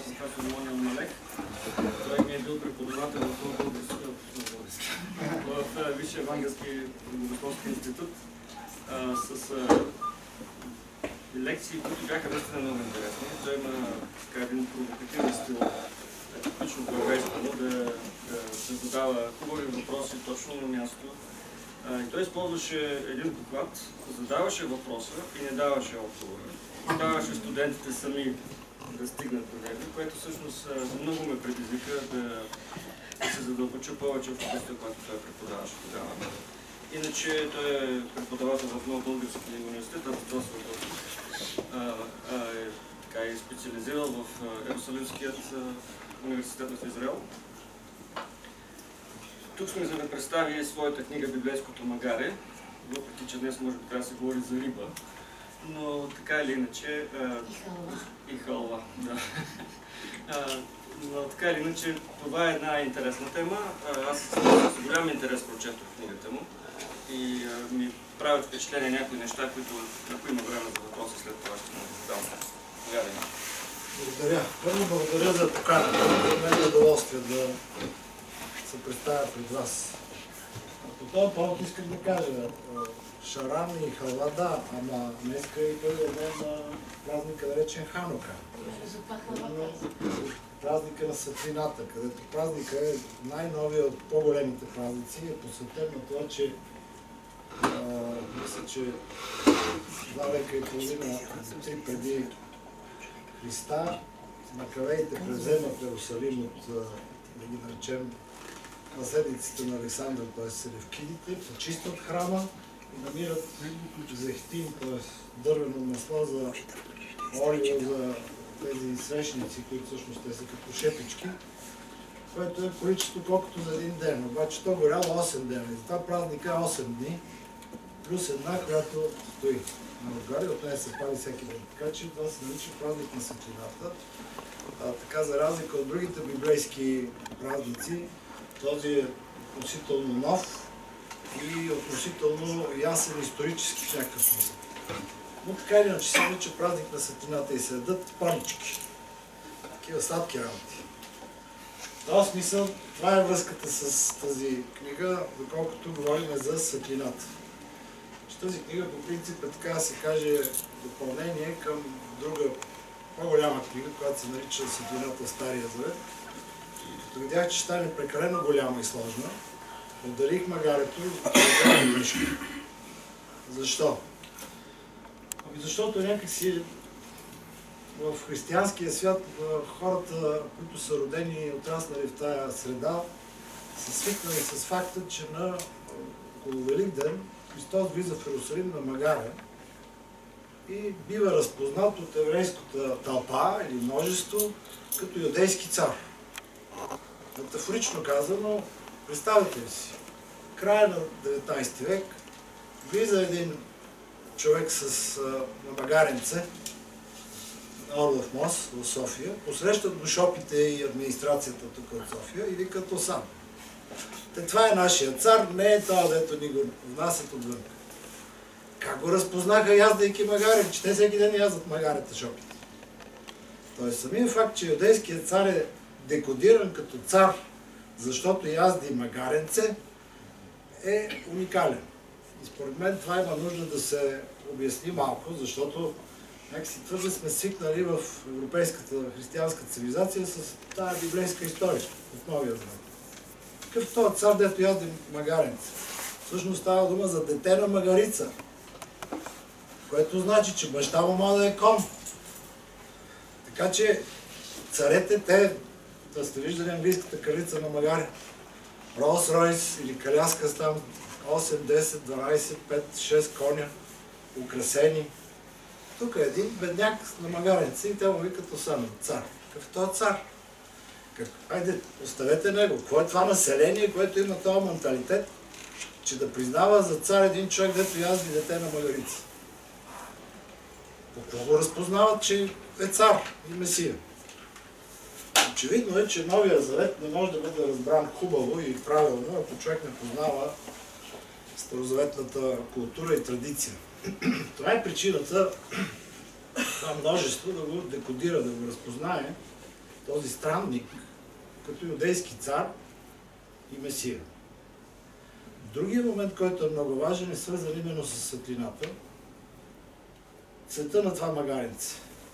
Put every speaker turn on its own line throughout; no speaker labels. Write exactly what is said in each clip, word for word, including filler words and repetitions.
сестра Соломония Омалек. Той ми е бил преподавател в Български, в Висшия евангелски богословски институт с лекции, които бяха наистина много интересни. Той има така един провокативен стил, типично българскано, да, да, да задава хубави въпроси точно на място. А, и той използваше един доклад, задаваше въпроса и не даваше отговора. Даваше студентите сами да стигнат до него, което всъщност много ме предизвика да, да се задълбоча повече в областта, която той преподаваше тогава. Иначе той е преподавател в Нов български университет, а е, така, е специализирал в Иерусалимският университет в Израел. Тук сме за да представи своята книга Библейското магаре, въпреки че днес може да се говори за риба, но така или иначе... А,
и халва.
И халва, да. А, но така или иначе това е една интересна тема. Аз с голям интерес прочетох книгата му и а, ми правят впечатление някои неща, които, ако има време за въпроси, след това ще му задам.
Благодаря. Първо благодаря за поканата. За мен е удоволствие да се представя пред вас. По този повод искам да кажа, шарам и халва, да, ама днеска и първият ден на празника, наречен Ханука. Празника на светлината, където празника е най-новия от по-големите празници, е посветен на това, че а, мисля, че два века и половина, три преди Христа, макавеите преземат Иерусалим от, да ги наречем, наследниците на Александър, т.е. селевкидите, почистват храма и намират зехтин, т.е. дървено масло за олио, за тези свещници, които всъщност те са като шепички, което е количество колкото за един ден. Обаче то горяло осем дена. И затова празника е осем дни, плюс една, която стои на отгоре, от нея се пали всеки ден. Така че това се нарича празник на светлината. А, така, за разлика от другите библейски празници, този е относително нов и относително ясен исторически в някакъв смисъл. Но така или иначе се нарича празник на светлината и се ядат панички. Такива сладки работи. В този смисъл, това е връзката с тази книга, доколкото говорим за светлината. Че тази книга по принцип е, така да се каже, допълнение към друга по-голяма книга, която се нарича Светлината Стария Завет. Като видях, че ще стане прекалено голяма и сложна, отделих магарето и книжка. Защо? Ами защото някакси в християнския свят хората, които са родени и отраснали в тая среда, са свикнали с факта, че на около Великден Христос влиза в Иерусалим на магаре и бива разпознат от еврейската тълпа или множество като юдейски цар. Метафорично казано, представете ли си, края на деветнайсети век влиза един човек с магаренце на Орлов мост в София, посрещат го шопите и администрацията тук от София и викат Осан. Те, това е нашия цар, не е това, дето ни го внасят отвън. Как го разпознаха яздайки магарен, че те всеки ден яздат магарета шопите. Тоест самият факт, че юдейският цар е декодиран като цар, защото язди магаренце, е уникален. И според мен това има нужда да се обясни малко, защото някакси твърде сме свикнали в европейската християнска цивилизация с тази библейска история от Новия Завет. Какъв този цар, дето язди магаренце? Всъщност става дума за дете на магарица, което значи, че баща му може да е кон. Така че царете, те, да сте виждали английската кралица на магаре, Ролс Ройс или каляска с там осем, десет, дванайсет, пет, шест коня, украсени. Тук е един бедняк на магаренци и те му викат Осан, цар. Какъв е този цар? Как? Айде, оставете него. Какво е това население, което има този менталитет, че да признава за цар един човек, дето язди дете на магарица? По какво го разпознават, че е цар и месия? Очевидно е, че Новия Завет не може да бъде разбран хубаво и правилно, ако човек не познава старозаветната култура и традиция. Това е причината това множество да го декодира, да го разпознае този странник, като юдейски цар и месия. Другият момент, който е много важен, е свързан именно с светлината. Цвета на това магаренце.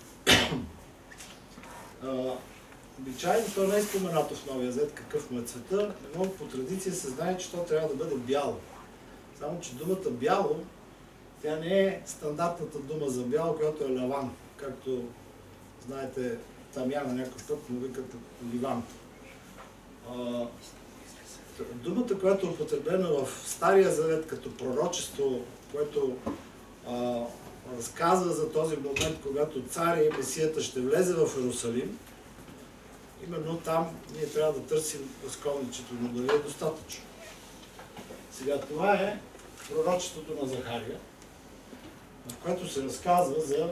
Обичайно то не е споменато в Новия Завет какъв му е цвета, но по традиция се знае, че то трябва да бъде бяло. Само че думата бяло, тя не е стандартната дума за бяло, която е лаван, както знаете, там я на някакъв път му викат ливан. А, думата, която е употребена в Стария Завет като пророчество, което а, разказва за този момент, когато царя и Месията ще влезе в Иерусалим, именно там ние трябва да търсим разковничето, но дали е достатъчно. Сега това е пророчеството на Захария, в което се разказва за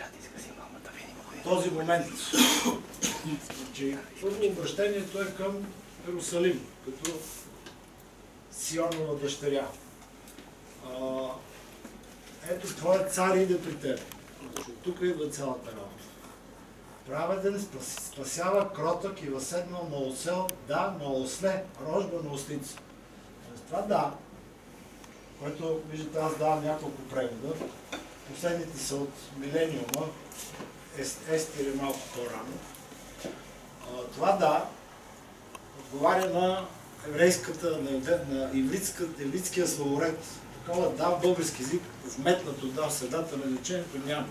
този момент. Значи, първо обращението е към Иерусалим, като Сионова дъщеря. А, ето, твоят цар иде при теб. Тук идва цялата работа. Праведен спасява, кротък и възседнал на осел, да, на осле, рожба на ослица. Това да, което, виждате, аз давам няколко превода. Последните са от милениума, Естир е малко по-рано. Това да, отговаря на еврейската, на ивритския словоред. Такова да в български език, вметнато да в средата на речението няма.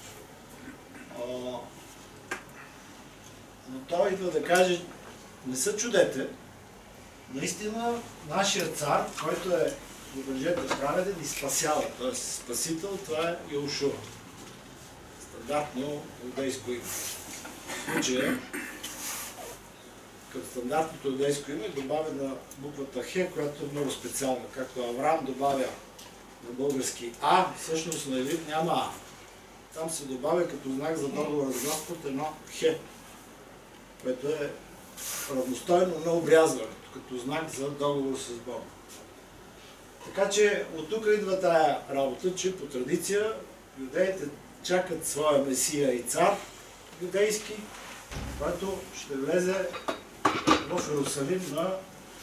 Но той идва да каже, не се чудете, наистина нашия цар, който е, забележете, праведен и спасява, т.е. спасител, това е Йошуа. Стандартно иудейско име. В случая, като стандартното иудейско име, добавя на буквата Х, която е много специална. Както Авраам добавя на български А, всъщност на иврит няма А. Там се добавя като знак за договора с Господ едно Х, което е равностойно на обрязването, като знак за договор с Бога. Така че от тук идва тая работа, че по традиция юдеите чакат своя месия и цар юдейски, който ще влезе в Иерусалим на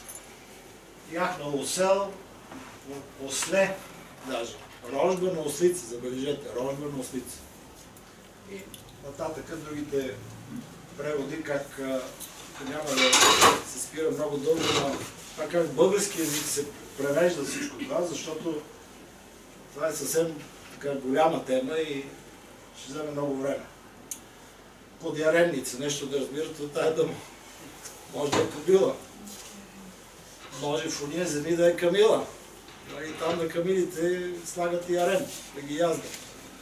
яхна осел, осле даже. Рожба на ослица, забележете, рожба на ослица. И нататък другите преводи, как няма да се спира много дълго на това как в български език се превежда всичко това, защото това е съвсем така голяма тема и ще вземе много време. Подяренница, нещо да разбирате от тая дума. Може да е кобила. Може в уния земи да е камила. И там на камилите слагат и ярен, да ги яздат.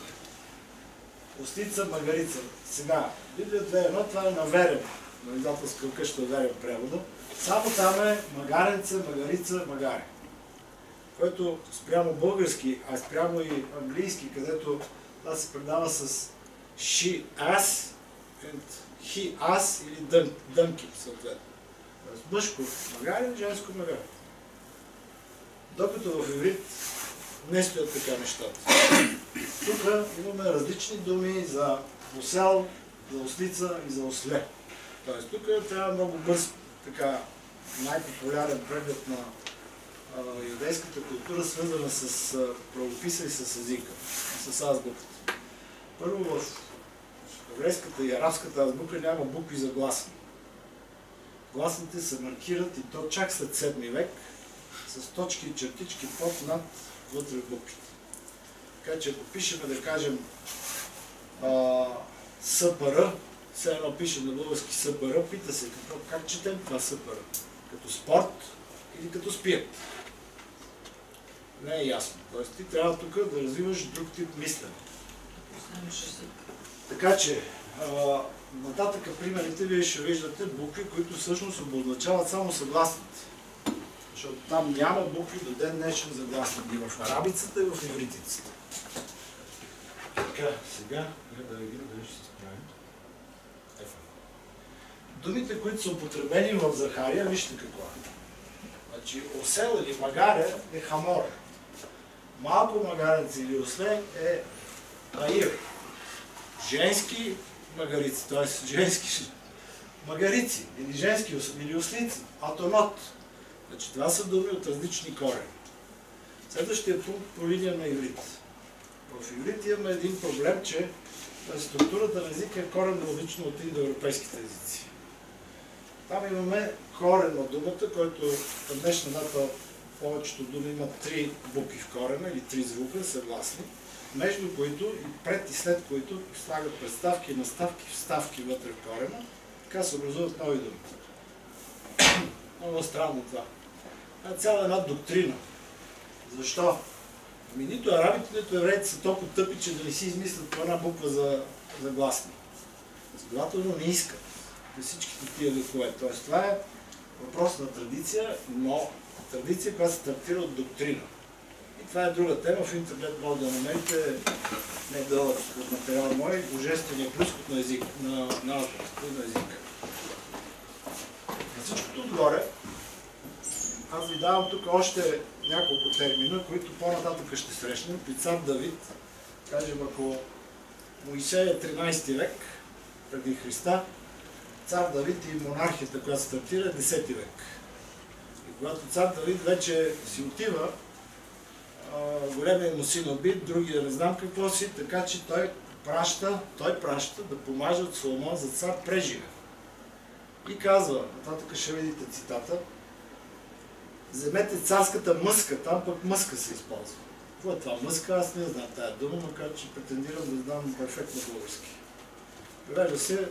Ослица, магарица. Сега, Библия две едно, това е на Верен, на издателска къща Верен превода. Само там е магаренце, магарица, магаре. Което спрямо български, а спрямо и английски, където това се предава с she, as, he, as или дънки, съответно. Мъжко магаре, женско магаре. Докато в иврит не стоят така нещата. Тук имаме различни думи за осел, за ослица и за осле. Тоест тук трябва много бърз, така, най-популярен преглед на а, юдейската култура, свързана с а, правописа и с езика, с азбуката. Първо в еврейската и арабската азбука няма букви за гласни. Гласните се маркират и то чак след седми век, с точки и чертички под над вътре в буквите. Така че ако пишем, да кажем а, СПР, все едно пишем на български СПР, пита се какво, как четем това СПР? Като спорт или като спирт? Не е ясно. Тоест ти трябва тук да развиваш друг тип мислене. Така че, а, нататък примерите вие ще виждате букви, които всъщност обозначават само съгласните. Защото там няма букви до ден днешен за гласни. И в арабицата, и в ивритицата. Така, сега, да видим дали ще се справим. Думите, които са употребени в Захария, вижте какво е. Значи, осел или магаре е хамор. Малко магаренце или осле е аир. Женски магарици, т.е. женски магарици, или женски, или ослици, атонот. Значи това са думи от различни корени. Следващия пункт по линия на иврит. В иврит имаме един проблем, че структурата на езика е коренно различна от индоевропейските езици. Там имаме корен на думата, който към днешна дата повечето думи имат три букви в корена или три звука, съгласни, между които и пред и след които слагат представки, наставки, вставки вътре в корена, така се образуват нови думи. Много странно това. Това е цяла една доктрина. Защо? Ами нито арабите, нито евреите са толкова тъпи, че да не си измислят по една буква за, за гласни. Следователно не искат при всичките тия векове. Тоест това е въпрос на традиция, но традиция, която се стартира от доктрина. И това е друга тема. В интернет може да намерите не дълъг материал мой, божествения произход на език, на, на, на езика. На всичкото отгоре, аз ви давам тук още няколко термина, които по-нататък ще срещнем. При цар Давид, кажем ако Моисей е тринайсети век преди Христа, цар Давид и монархията, която стартира, е десети век. И когато цар Давид вече си отива, големият му син убит, другия не знам какво си, така че той праща, той праща да помажат Соломон за цар преживе. И казва, нататък ще видите цитата, вземете царската мъска, там пък мъска се използва. Какво е това мъска? Аз не знам тая дума, макар че претендирам да знам перфектно български. Превежда се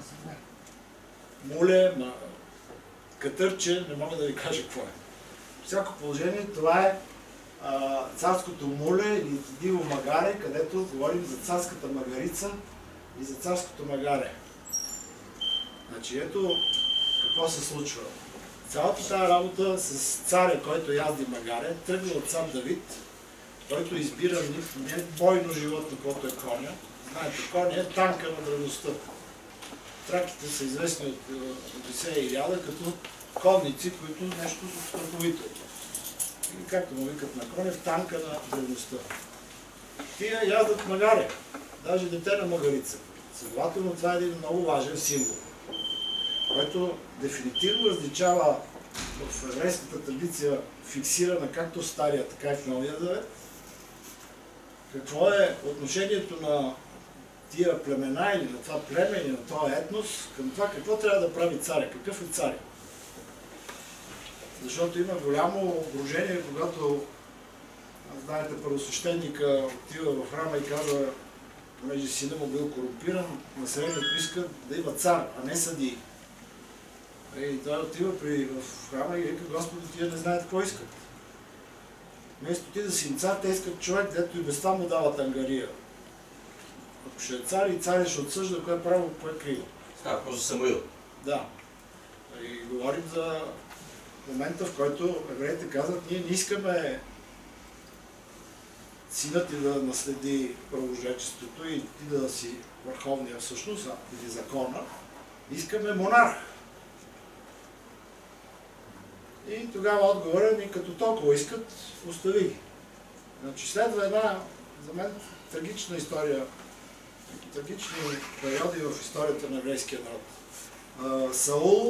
муле, катърче, не мога да ви кажа какво е. В всяко положение това е а, царското муле или диво магаре, където говорим за царската магарица и за царското магаре. Значи ето какво се случва. Цялата тази работа с царя, който язди магаре, тръгва от цар Давид, който избира не бойно животно, което е коня. Знаете, коня е танка на древността. Траките са известни от Одисея и Илиада като конници, които нещо страховито. И както му викат на коня, танка на древността. Тия яздат магаре, даже дете на магарица. Следователно това е един много важен символ, който дефинитивно различава в еврейската традиция, фиксирана както в Стария, така и в Новия Завет. Какво е отношението на тия племена или на това племе или на този етнос към това какво трябва да прави царя, какъв е царя. Защото има голямо брожение, когато, знаете, първосвещеника отива в храма и казва, понеже сина му бил корумпиран, населението иска да има цар, а не съдии. И той отива при, в храма и вика, Господи, тия не знаят какво искат. Вместо ти да си цар, те искат човек, дето и без това му дават ангария. Ако ще е цар и царя ще отсъжда, кое е право, кое е криво.
Става просто Самуил.
Да. И говорим за момента, в който евреите казват, ние не искаме синът ти да наследи правожречеството и ти да си върховния всъщност, или закона. Искаме монарх. И тогава отговорът ни като толкова искат, остави ги. Значи следва една, за мен, трагична история, трагични периоди в историята на еврейския народ. Саул,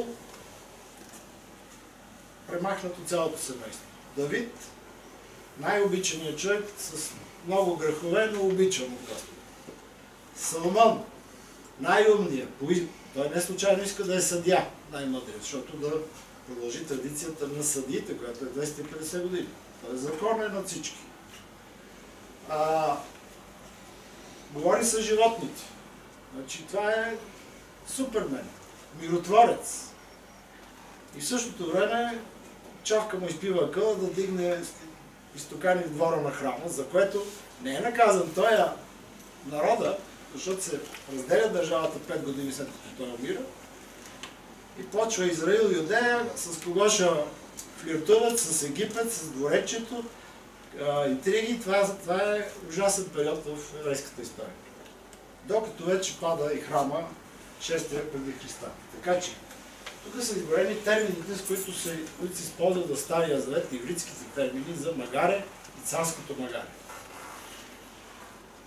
премахнато цялото семейство. Давид, най-обичаният човек с много грехове, но обичан от Господа. Соломон, най-умният, той не случайно иска да е съдия, най-мъдрият, защото да продължи традицията на съдиите, която е двеста и петдесет години. Това е законен над всички. А, говори с животните. Значи това е супермен, миротворец. И в същото време чавка му изпива къла да дигне изтокани в двора на храма, за което не е наказан той, а народа, защото се разделя държавата пет години след като той умира. И почва Израил и Юдея, с кого ще флиртуват, с Египет, с дворечето, интриги. Това, това е ужасен период в еврейската история. Докато вече пада и храма шести век преди Христа. Така че, тук са изброени термините, с които се, които се използват в Стария Завет, ивритските термини за магаре и царското магаре.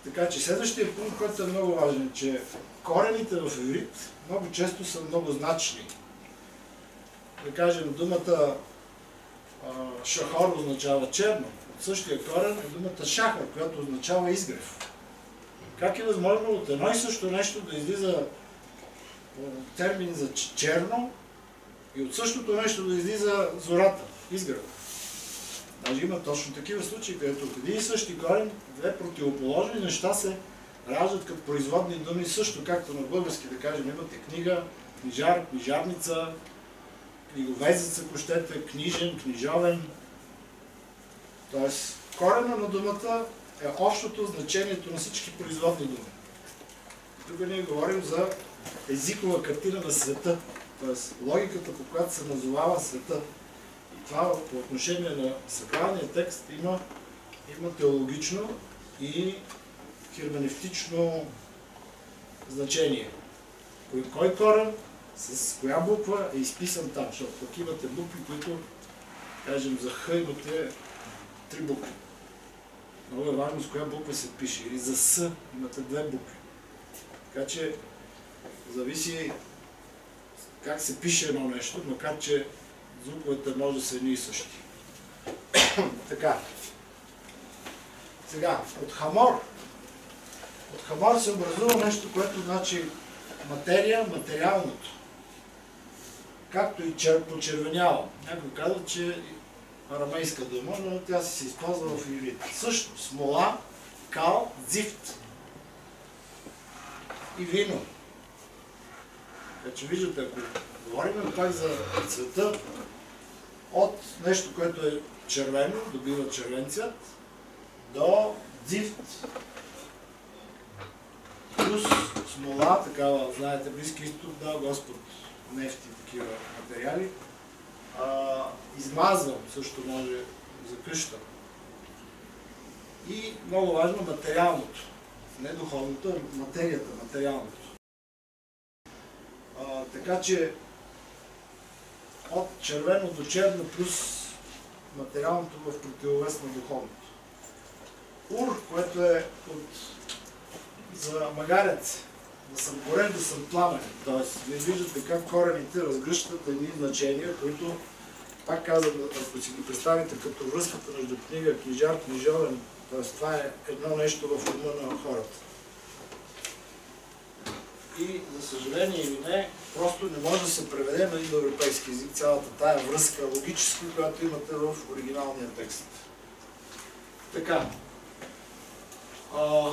Така че следващия пункт, който е много важен, е, че корените в иврит много често са многозначни. Да кажем, думата а, шахор означава черно. От същия корен е думата шахар, която означава изгрев. Как е възможно от едно и също нещо да излиза термин за черно и от същото нещо да излиза зората, изгрева? Даже има точно такива случаи, където от един и същи корен две противоположни неща се раждат като производни думи, също както на български, да кажем, имате книга, книжар, книжарница, книговезец, ако щете, книжен, книжовен. Тоест, корена на думата е общото значението на всички производни думи. Тук ние говорим за езикова картина на света, т.е. логиката, по която се назовава света. И това по отношение на сакралния текст има, има теологично и херменевтично значение. Кой, кой корен, с коя буква е изписан там, защото пък имате букви, които, кажем, за Х имате три букви. Много е важно с коя буква се пише. Или за С имате две букви. Така че зависи как се пише едно нещо, макар че звуковете може да са едни и същи. Така. Сега, от хамор. От хамор се образува нещо, което значи материя, материалното. Както и чер, почервенява. Някой казва, че арамейска дума, но тя си се използва в иврит. Също смола, кал, зифт и вино. Така че виждате, ако говорим пак за цвета, от нещо, което е червено, добива червен цвят, до зифт, плюс смола, такава, знаете, Близки изток, да, Господ, нефти, такива материали. А, измазвам също може за къща. И много важно материалното. Не духовното, а материята, материалното. А, така че от червено до черно плюс материалното в противовес на духовното. Ур, което е от за магарец, да съм горен, да съм пламен. Тоест, вие виждате как корените разгръщат едни значения, които, пак казвам, ако си ги представите като връзката между книга, книжар, книжовен, т.е. това е едно нещо в ума на хората. И, за съжаление или не, просто не може да се преведе на индоевропейски език цялата тая връзка логическа, която имате в оригиналния текст. Така. А...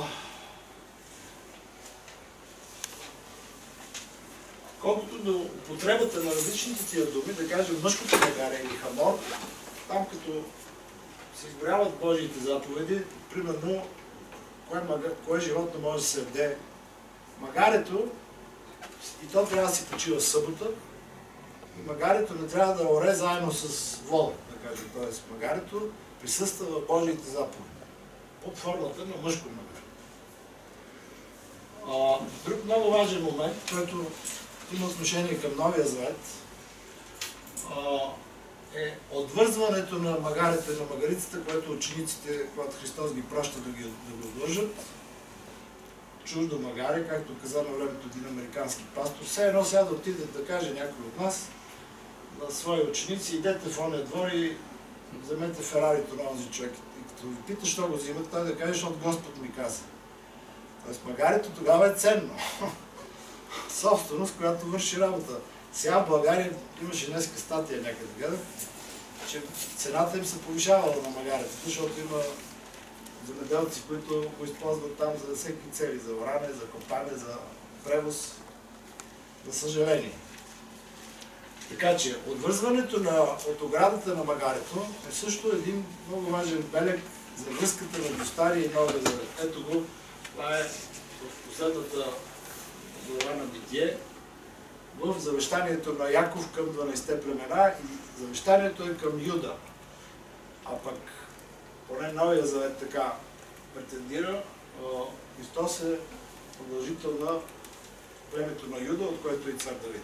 Колкото до употребата на различните тия думи, да кажем мъжкото магаре или хамор, там като се изборяват Божиите заповеди, примерно, кое, мага, кое животно може да се яде магарето, и то трябва да се почива събота, и магарето не трябва да оре заедно с вода, да кажем, т.е. магарето присъства в Божиите заповеди, под формата на мъжко магаре. А, друг много важен момент, който има отношение към Новия Завет, е отвързването на магарите, на магарицата, което учениците, когато Христос ги праща да, ги, да го отвържат. Чуждо магаре, както каза на времето един американски пастор. Все едно сега да отиде да каже някой от нас на свои ученици, идете в ония двор и вземете Ферарито на този човек. И като ви пита, що го взимат, той да каже, защото Господ ми каза. Тоест магарето тогава е ценно. Собственост, която върши работа. Сега в България имаше днеска статия някъде гледах, че цената им се повишавала на магарето, защото има земеделци, които го използват там за всеки цели, за оране, за копане, за превоз, за съжаление. Така че, отвързването на, от оградата на магарето е също един много важен белег за връзката между Стария и Новия Завет. Ето го, това е в последната глава на Битие, в завещанието на Яков към дванайсетте племена и завещанието е към Юда. А пък, поне Новия Завет така претендира, Христос е продължител на племето на Юда, от което е и цар Давид.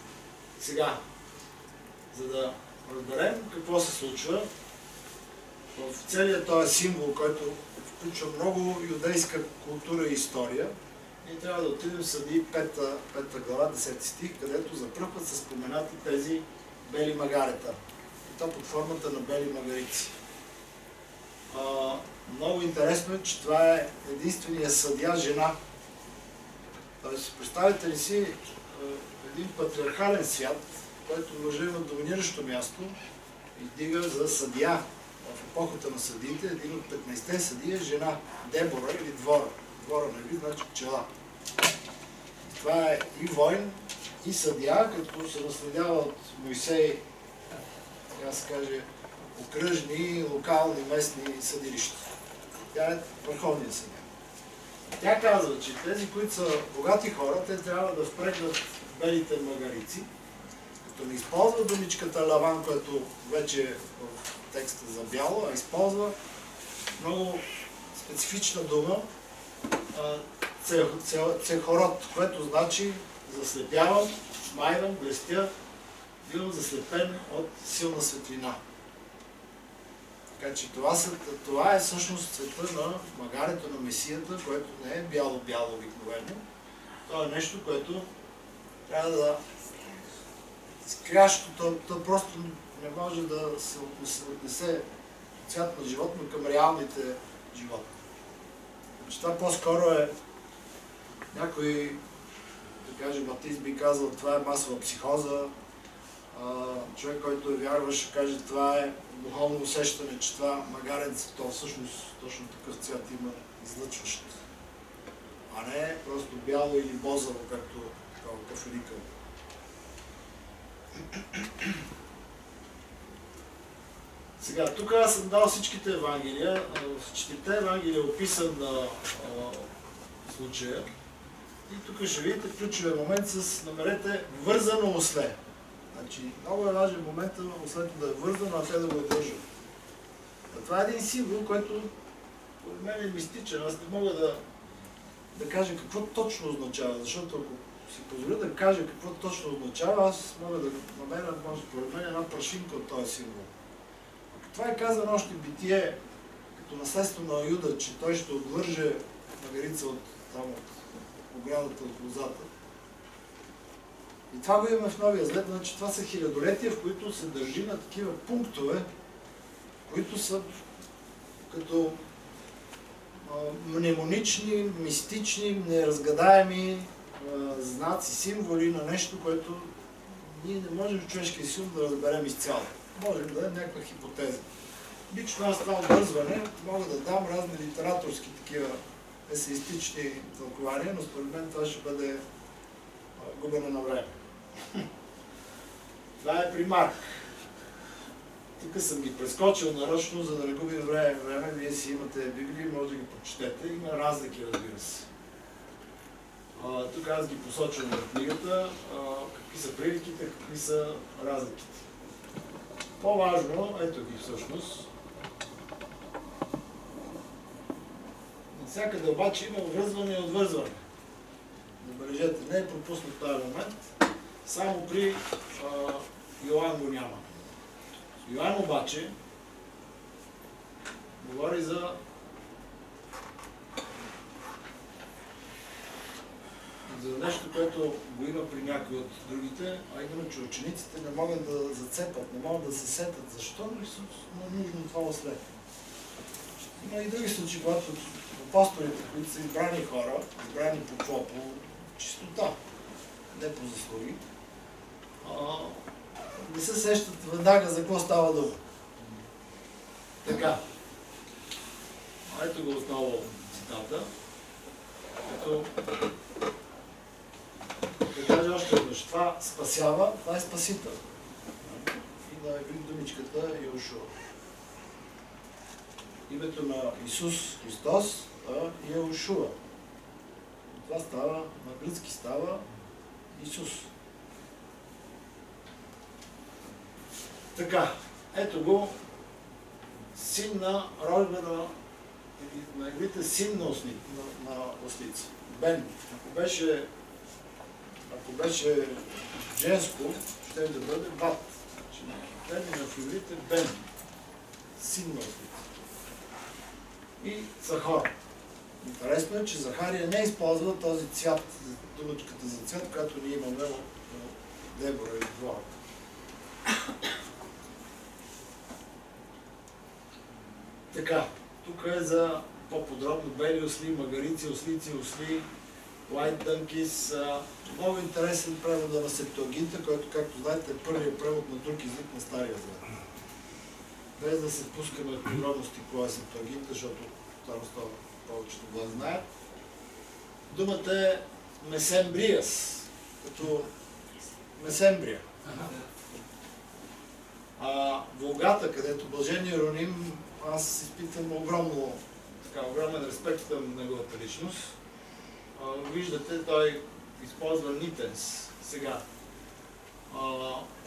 Сега, за да разберем какво се случва, в целият този символ, който включва много юдейска култура и история, ние трябва да отидем в Съдии пета, пета глава, десети стих, където за пръв път са споменати тези бели магарета. И то под формата на бели магарици. А, много интересно е, че това е единствения съдия жена. Тоест, представете ли си един патриархален свят, който мъжът има доминиращо място и дига за съдия. В епохата на съдиите, един от петнайсетте съдии е жена, Дебора или Двора. Двора на вид, значи пчела. Това е и воин, и съдия, като се наследява от Мойсей, така се каже, окръжни, локални, местни съдилища. Тя е върховния съдия. Тя казва, че тези, които са богати хора, те трябва да впрегнат белите магарици, като не използва думичката лаван, което вече е в текста за бяло, а използва много специфична дума цехород, което значи заслепявам, смайвам, блестя, бивам заслепен от силна светлина. Така че това, са, това е всъщност цвета на магарето на Месията, което не е бяло-бяло обикновено. Това е нещо, което трябва да скрящо, то, то просто не може да се отнесе цвят на животно към реалните животни. Значи това по-скоро е някой, да кажем, атеист би казал, това е масова психоза. А, човек, който е вярващ, ще каже, това е духовно усещане, че това магаренце, то всъщност точно такъв цвят има излъчващ. А не просто бяло или бозаво, както кафеликъл. Сега, тук аз съм дал всичките евангелия. В четирите евангелия е описан на а, случая. И тук ще видите ключовия момент с, намерете, вързано осле. Значи, много е важен момент ослето да е вързано, а те да го държат. Това е един символ, който от мен е мистичен. Аз не мога да, да кажа какво точно означава, защото ако си позволя да кажа какво точно означава, аз мога да намеря, може според мен, една прашинка от този символ. Това е казано още Битие, като наследство на Юда, че той ще отвърже магарица от, там, от оградата от лозата. И това го имаме в Новия Завет, значи това са хилядолетия, в които се държи на такива пунктове, които са като а, мнемонични, мистични, неразгадаеми а, знаци, символи на нещо, което ние не можем в човешкия сил да разберем изцяло. Може да е някаква хипотеза. Лично аз това обвързване мога да дам разни литераторски такива есеистични тълкования, но според мен това ще бъде губене на време. Това е при Марк. Тук съм ги прескочил нарочно, за да не губим време. време. Вие си имате Библии, може да ги прочетете. Има разлики, разбира се. А, тук аз ги посочвам в книгата, а, какви са приликите, какви са разликите. По-важно, ето ги всъщност. Навсякъде обаче има връзване и отвързване. Забележете, не е пропуснат този момент, само при а, Йоан го няма. Йоан обаче говори за за нещо, което го има при някои от другите, а именно, че учениците не могат да зацепат, не могат да се сетят. Защо е нужно това осле? Има и други случаи, когато апостолите, които са избрани хора, избрани по какво? По чистота, не по заслуги, не се сещат веднага за какво става дума. Така. Ето го отново цитата. Като да кажа още веднъж, това спасява, това е спасител. И да видим думичката Йошуа. Името на Исус Христос е Йошуа. Това става, на гръцки става Исус. Така, ето го, син на рожба на, на иврите, син на, осли, на, на ослица. Бен. Ако беше, ако беше женско, ще да бъде бат. Термина в иврите Бен. Син на ослица. и Захор. Интересно е, че Захария не използва този цвят, думичката за цвят, която ние имаме от Дебора и Двората. Така, тук е за по-подробно бели осли, магарици, ослици, осли, White Donkeys. Много интересен превод на Септуагинта, който, както знаете, е първият превод на друг език на Стария Завет. Без да се впускаме в подробности кога е Септуагинта, защото старостта повечето го знаят. Думата е Месембриас, като Месембрия. А Вулгата, където Блажен Иероним, аз изпитвам огромно, така, огромен респект към неговата личност. А, виждате, той използва нитенс сега. А,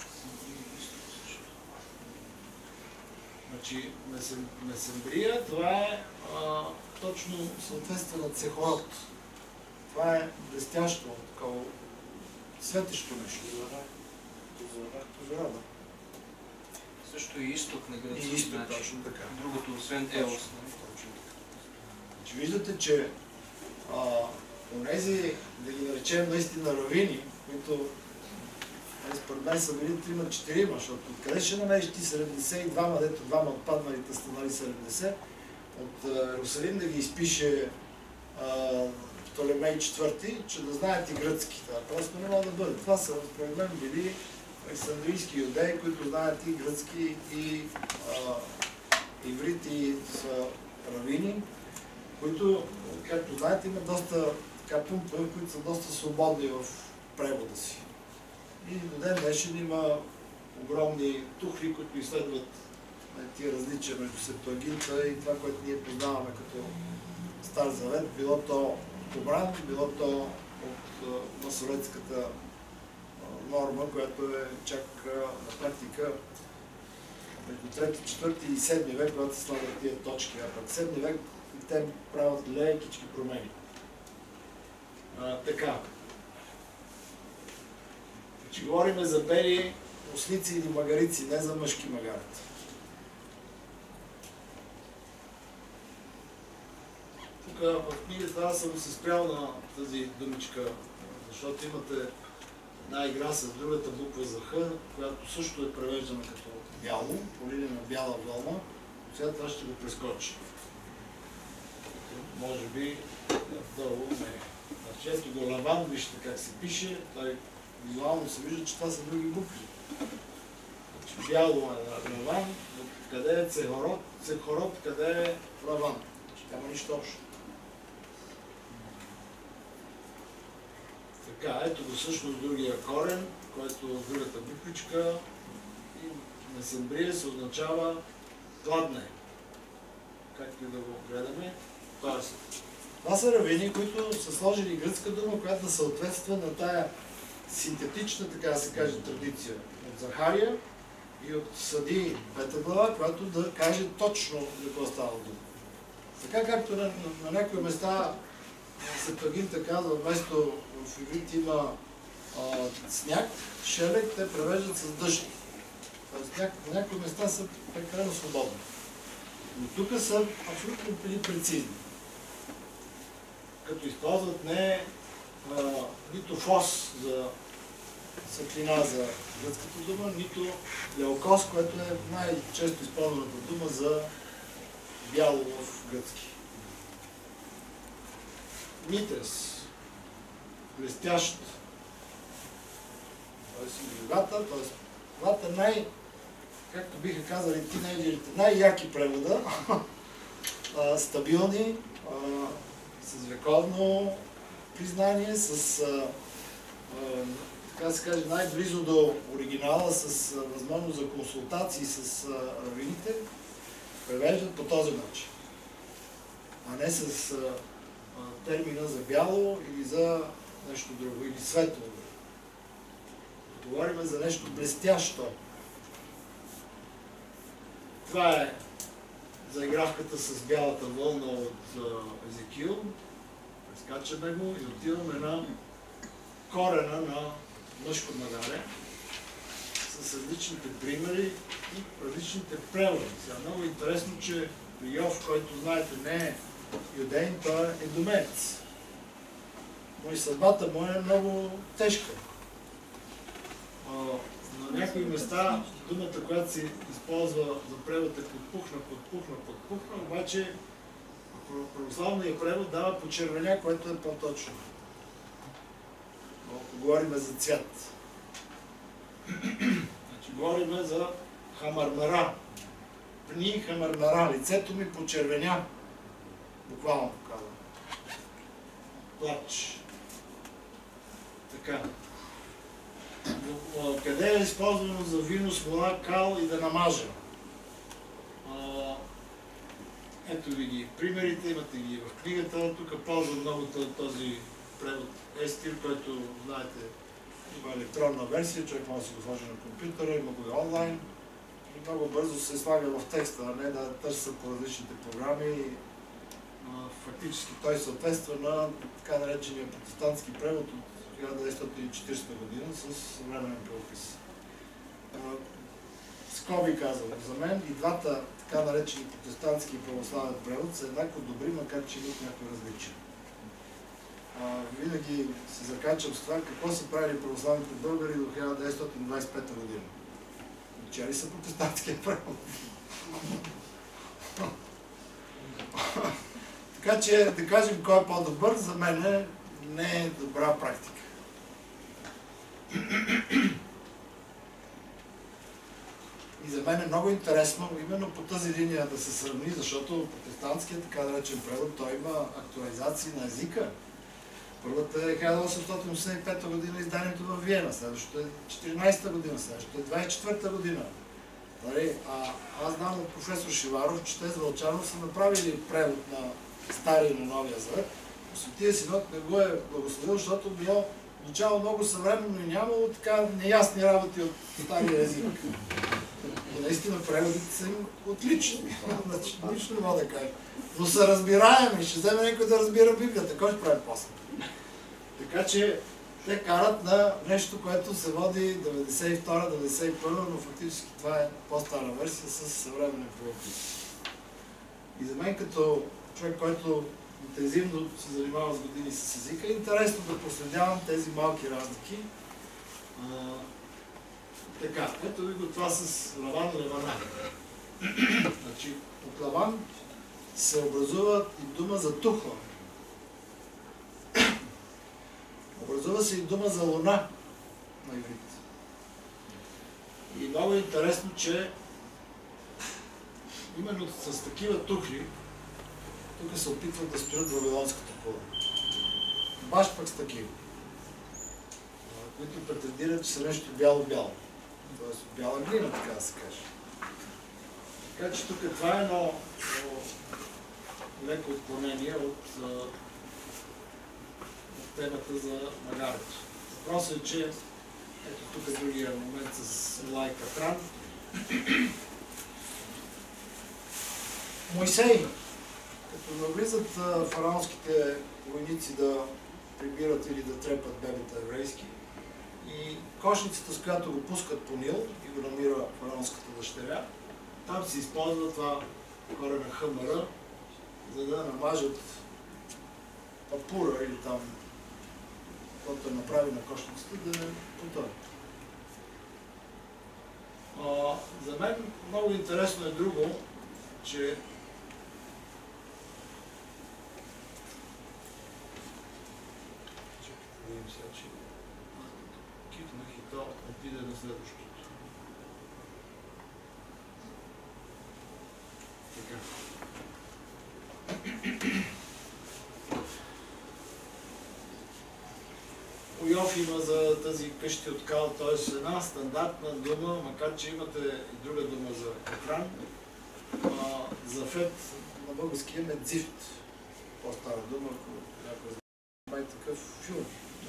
значи, месем, Месембрия, това е а, точно съответствие на Цехорот. Това е блестящо, такова светещо нещо. Козора, да.
Също и изток на гръцки.
И изток,
значи,
точно така.
другото, освен Еос.
Точно така. Значи, виждате, че а, онези, да ги наречем наистина равини, които според мен са били трима-четирима, защото откъде ще намериш ти седемдесет и двама, дето двама отпадналите станали седемдесет, от Иерусалим да ги изпише а, Птолемей четвърти, че да знаят и гръцки. Това просто не може да бъде. Това са, според мен, били александрийски юдеи, които знаят и гръцки, и а, иврит, и са равини, които, както знаете, имат доста така пунктове, които са доста свободни в превода си. И до ден днешен има огромни тухли, които изследват тия различия между Септуагинта и това, което ние познаваме като Стар Завет, било то Кобран, било то от масоретската норма, която е чак на практика между трети, четвърти и седми век, когато се слагат тия точки, а пък седми век те правят лекички промени. А, така. Че говорим за бели ослици или магарици, не за мъжки магарици. Тук в книгата аз съм се спрял на тази думичка, защото имате една игра с другата буква за Х, която също е превеждана като бяло, по линия на бяла вълна. Сега това ще го прескочи. Може би долу не е. Значи ето го Лаван, вижте как се пише, той визуално се вижда, че това са други букви. Значи бяло е Лаван, къде е Цехорот, Цехорот, къде е Лаван. Значи няма нищо общо. Така, ето го всъщност другия корен, който от другата буквичка и Месембрия се означава гладне. Както и да го гледаме. Тоест, това са равини, които са сложили гръцка дума, която да съответства на тая синтетична, така да се каже, традиция от Захария и от Съди пета глава, която да каже точно за какво става дума. Така както на, на, на някои места Септуагинта казва, вместо в иврит има а, сняг, шелек, те превеждат с дъжд. Тоест, на някои места са прекалено свободни. Но тук са абсолютно били прецизни. Като използват не а, нито фос за светлина за гръцката дума, нито леокос, което е най-често използваната дума за бяло в гръцки. Митрес. Блестящ. Тоест и двата, т.е. двата най, както биха казали тинейджерите, най-яки превода, стабилни, а, с вековно признание, с а, а, така се каже, най-близо до оригинала, с а, възможност за консултации с а, равините, превеждат по този начин. А не с а, а, термина за бяло или за нещо друго, или светло. Говорим за нещо блестящо. Това е заигравката с бялата вълна от Езекил. Прескачаме го и отиваме на корена на мъжко магаре с различните примери и различните преводи. Сега много интересно, че Йов, който знаете не е юдеин, той е едомец. Но и съдбата му е много тежка. На някои места думата, която се използва за превод е подпухна, подпухна, подпухна, обаче православният превод дава почервеня, което е по-точно. Ако говорим за цвят. Значи говорим за хамармара. Пни хамармара. Лицето ми почервеня. Буквално казвам. Плач. Така. Къде е използвано за вино, смола, кал и да намажа? Ето ви ги примерите, имате ги в книгата. Тук ползвам много този превод Естир, който, знаете, има електронна версия, човек може да си го сложи на компютъра, има го и онлайн. И много бързо се слага в текста, а не да търся по различните програми. Фактически той съответства на така наречения протестантски превод от хиляда деветстотин и четиридесета година с съвременен правопис. Скоби казвам, за мен и двата така наречени протестантски и православен превод са еднакво добри, макар че имат някои различия. Винаги се закачам с това какво са правили православните българи до хиляда деветстотин двадесет и пета година. Чели са протестантския превод. Така че да кажем кой е по-добър, за мен не е добра практика. И за мен е много интересно именно по тази линия да се сравни, защото протестантският така наречен превод, той има актуализации на езика. Първата е хиляда осемстотин осемдесет и пета година изданието в Виена, следващото е четиринадесета година, следващото е двадесет и четвърта година. А, аз знам от професор Шиваров, че те с Вълчанов са направили превод на Стария и на Новия Завет. Светия Синод не го е благословил, защото било начало много съвременно и нямало така неясни работи от стария език. И наистина преводите са им отлични. Нищо не мога да кажа. Но са разбираеми. Ще вземе някой да разбира Библията. Кой ще прави после? Така че те карат на нещо, което се води деветдесет и втора деветдесет и първа, но фактически това е по-стара версия с съвременен правопис. И за мен като човек, който интензивно се занимава с години с езика, е интересно да проследявам тези малки разлики. А, така, ето ви го това с Лаван и Левана. Значи, от Лаван се образува и дума за тухла. Образува се и дума за луна на иврит. И много е интересно, че именно с такива тухли тук се опитват да строят вавилонската кула. Баш пък с такива, които претендират, че са нещо бяло-бяло. Тоест бяла глина, така да се каже. Така че тук това е едно леко отклонение от, от темата за магарето. Въпросът е, че ето тук е другия момент с Лай Катран. Мойсей, като навлизат фараонските войници да прибират или да трепат бебета еврейски, и кошницата, с която го пускат по Нил и го намира фараонската дъщеря, там се използва това корена хъмъра, за да намажат папура или там, който направи на кошницата, да не потъне. За мен много интересно е друго, че китнах и то отиде на следващото. Така. Йов има за тази къщи от кал, т.е. една стандартна дума, макар че имате и друга дума за Катран. За Фет на български име Дзифт. По-стара дума, ако някой знае такъв филм.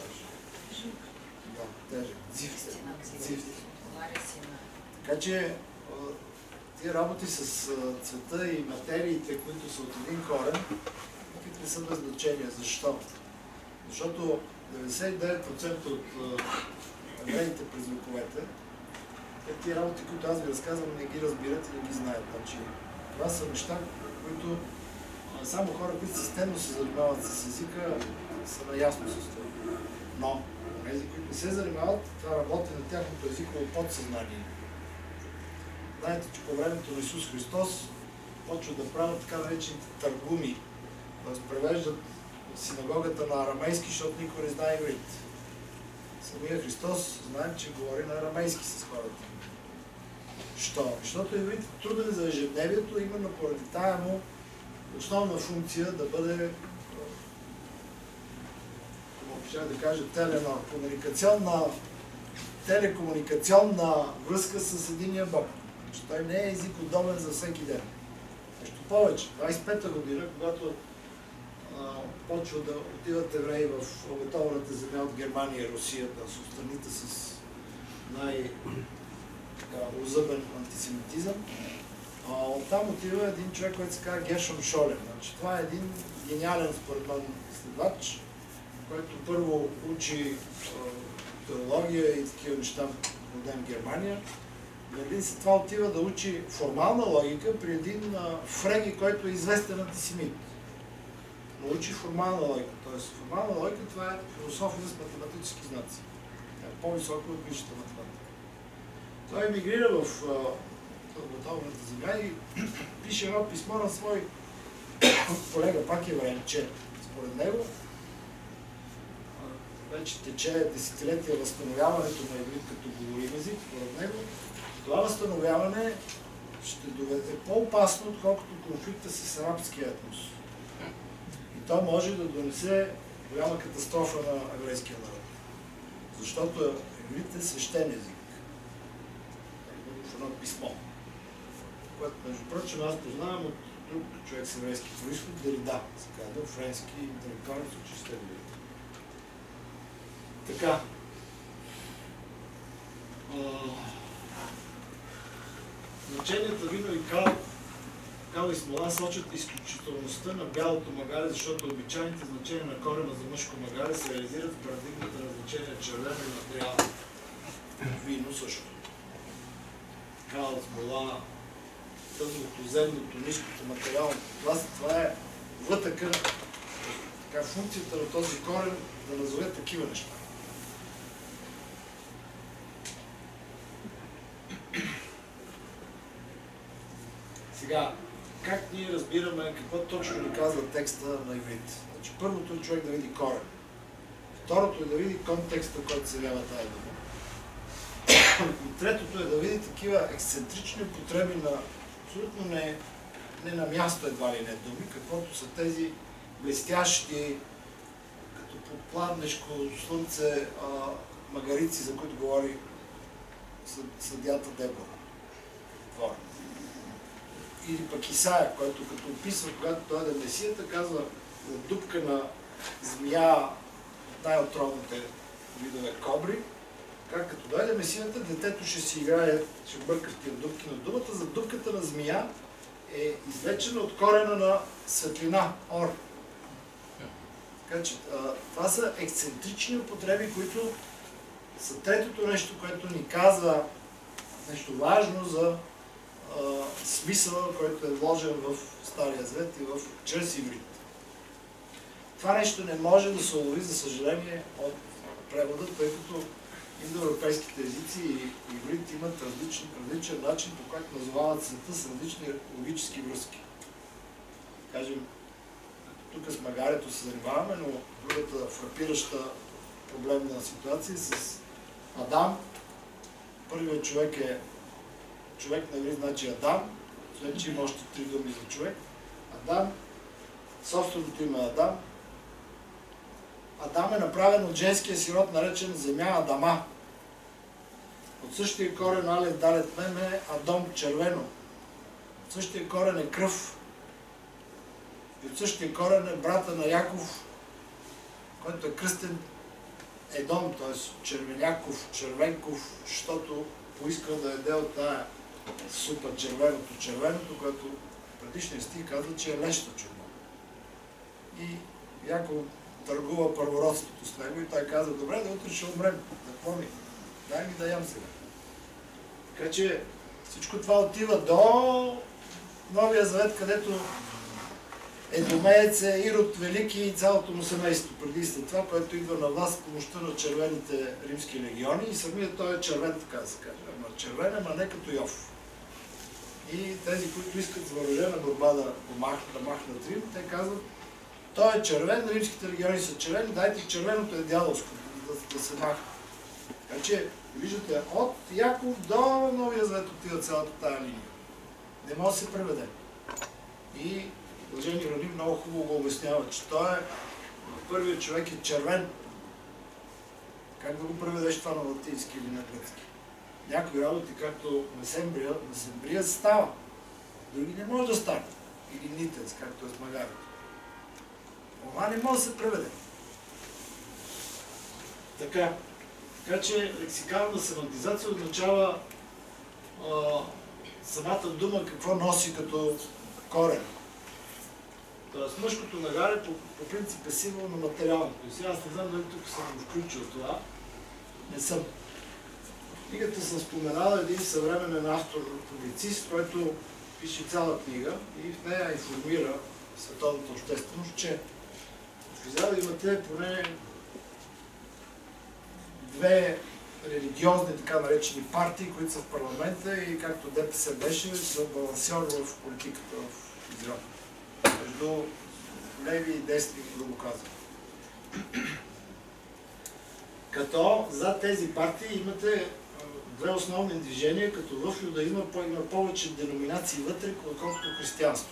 Да, тежък. Дзифт. Дзифт. Така че тия работи с цвета и материите, които са от един корен, никакви са без значение. Защо? Защото деветдесет и девет процента от евреите през вековете, тия работи, които аз ви разказвам, не ги разбират и не ги знаят. Значи, Това са неща, които само хора, които системно се занимават с езика, са наясно с това. Но тези, които не се занимават, това работи на тяхното езиково подсъзнание. Знаете, че по времето на Исус Христос почват да правят така наречените търгуми, т.е. превеждат синагогата на арамейски, защото никой не знае иврит. Самия Христос знаем, че говори на арамейски с хората. Що? Защото иврит е труден за ежедневието, именно поради тая му основна функция да бъде, ще да кажа, теленор, комуникационна, телекомуникационна връзка с единия Бог. Че той не е език удобен за всеки ден. Нещо повече. двадесет и пета година, когато а, почва да отиват евреи в обетованата земя от Германия и Русия, да са страните с най-озъбен антисемитизъм, а, оттам отива един човек, който се казва Гершом Шолем. Значи, това е един гениален, според мен, следвач, който първо учи а, теология и такива неща, роден в Германия. Един след това отива да учи формална логика при един а, Фреги, който е известен антисемит. Но учи формална логика. Тоест, формална логика това е философия с математически знаци. Е по-високо от висшата математика. Той емигрира в готовната земя и пише едно писмо на свой колега, пак евреин, че според него вече тече десетилетия възстановяването на иврит като говорим език, според него. Това възстановяване ще доведе по-опасно, отколкото конфликта с арабския етнос. И то може да донесе голяма катастрофа на еврейския народ. Защото иврит е свещен език. В едно писмо, което, между прочим, аз познавам от друг човек с еврейски произход, Дерида, се казва, френски интелектуалец от шестте години. Така. Значенията вино и кал, кал и смола сочат изключителността на бялото магаре, защото обичайните значения на корена за мъжко магаре се реализират в парадигмата на значение червено и материално. Вино също. Кал, смола, тъмното, земното, ниското, материалното. Това, това е вътъка, така, функцията на този корен да назове такива неща. Сега, как ние разбираме какво точно ни казва текста на иврит? Значи, първото е човек да види корен. Второто е да види контекста, който се лява тая дума. И третото е да види такива ексцентрични употреби на абсолютно не, не на място едва ли не думи, каквото са тези блестящи, като под пладнешко слънце, а, магарици, за които говори съдията Дебора. Двора. Или пък Исаия, който като описва, когато той е Месията, казва от дупка на змия, най-отровните видове кобри, как като дойде Месията, детето ще си играе, ще бърка в тия дупки, но думата за дупката на змия е извлечена от корена на светлина, ор. Така че това са ексцентрични употреби, които са третото нещо, което ни казва нещо важно за а, смисъла, който е вложен в Стария Завет и в чрез иврит. Това нещо не може да се улови, за съжаление, от превода, тъй като индоевропейските езици и иврит имат различен, различен начин, по който назовават света с различни логически връзки. Кажем, тук с магарето се занимаваме, но другата фрапираща проблемна ситуация е с Адам. Първият човек е човек на иврит, значи Адам, след че има още три думи за човек. Адам, собственото име Адам. Адам е направен от женския си род, наречен земя Адама. От същия корен Алев Далет Мем е Адом, червено. От същия корен е кръв. И от същия корен е брата на Яков, който е кръстен Едом, т.е. Червеняков, Червенков, защото поискал да яде от тая супа червеното, червеното, което предишният стих казва, че е лещо червено. И Яков търгува първородството с него и той казва, добре, да утре ще умрем. Какво ми? Дай ми да ям сега. Така че всичко това отива до Новия завет, където Едомеец е Ирод Велики и цялото му семейство преди и след това, което идва на власт с помощта на червените римски легиони и самият той е червен, така да се каже. Ама червен, ама не като Йов. И тези, които искат с въоръжена борба да, махнат, да махнат Рим, те казват, той е червен, римските легиони са червени, дайте червеното е дяволско, да, да се махне. Така че, виждате, от Яков до Новия завет отива цялата тая линия. Не може да се преведе. И Блажен Ироним много хубаво го обяснява, че той е първият човек е червен. Как да го преведеш това на латински или на гръцки? Някои работи, както месембрия, месембрия става. Други не може да стане. Или нитец, както е с магарето. Това не може да се преведе. Така. Така че лексикална семантизация означава а, самата дума какво носи като корен. Тоест мъжкото нагаре по, по принцип е символ на материалното. И сега аз не знам дали тук съм го включил това. Не съм. Книгата съм споменал един съвременен автор, публицист, който пише цяла книга и в нея информира световната общественост, че в Израел имате поне две религиозни, така наречени партии, които са в парламента и както ДПС беше, са балансьор в политиката в Израел. Между леви и десни, грубо казвам. Като за тези партии имате две основни движения, като в юдаизма има повече деноминации вътре, отколкото християнството.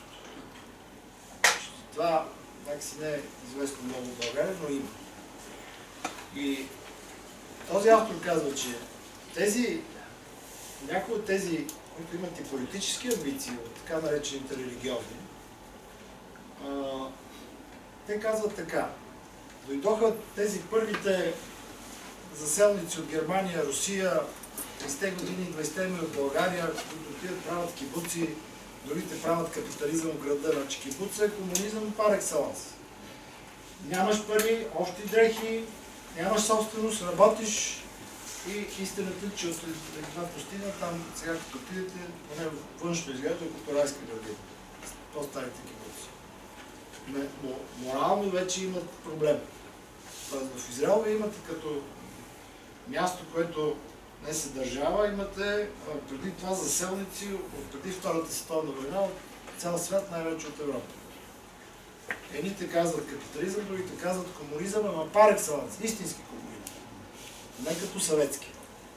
Това някакси не е известно много в България, но има. И този автор казва, че тези, някои от тези, които имат и политически амбиции, от така наречените религиозни, а, те казват така. Дойдоха тези първите заселници от Германия, Русия, тридесетте години, двайсетте ми от България, които отидат правят кибуци, другите правят капитализъм в града. Значи кибуца е комунизъм пар екселанс. Нямаш пари, общи дрехи, нямаш собственост, работиш и истината, че от една пустиня, там сега като отидете, поне външно изглежда като райска градина. По-старите кибуци. Но морално вече имат проблем. Тоест в Израел ви имате като място, което не се държава, имате преди това заселници от преди Втората световна война от цял свят, най-вече от Европа. Едните казват капитализъм, другите казват комунизъм, ама пар екселанс, истински комунизъм. Не като съветски.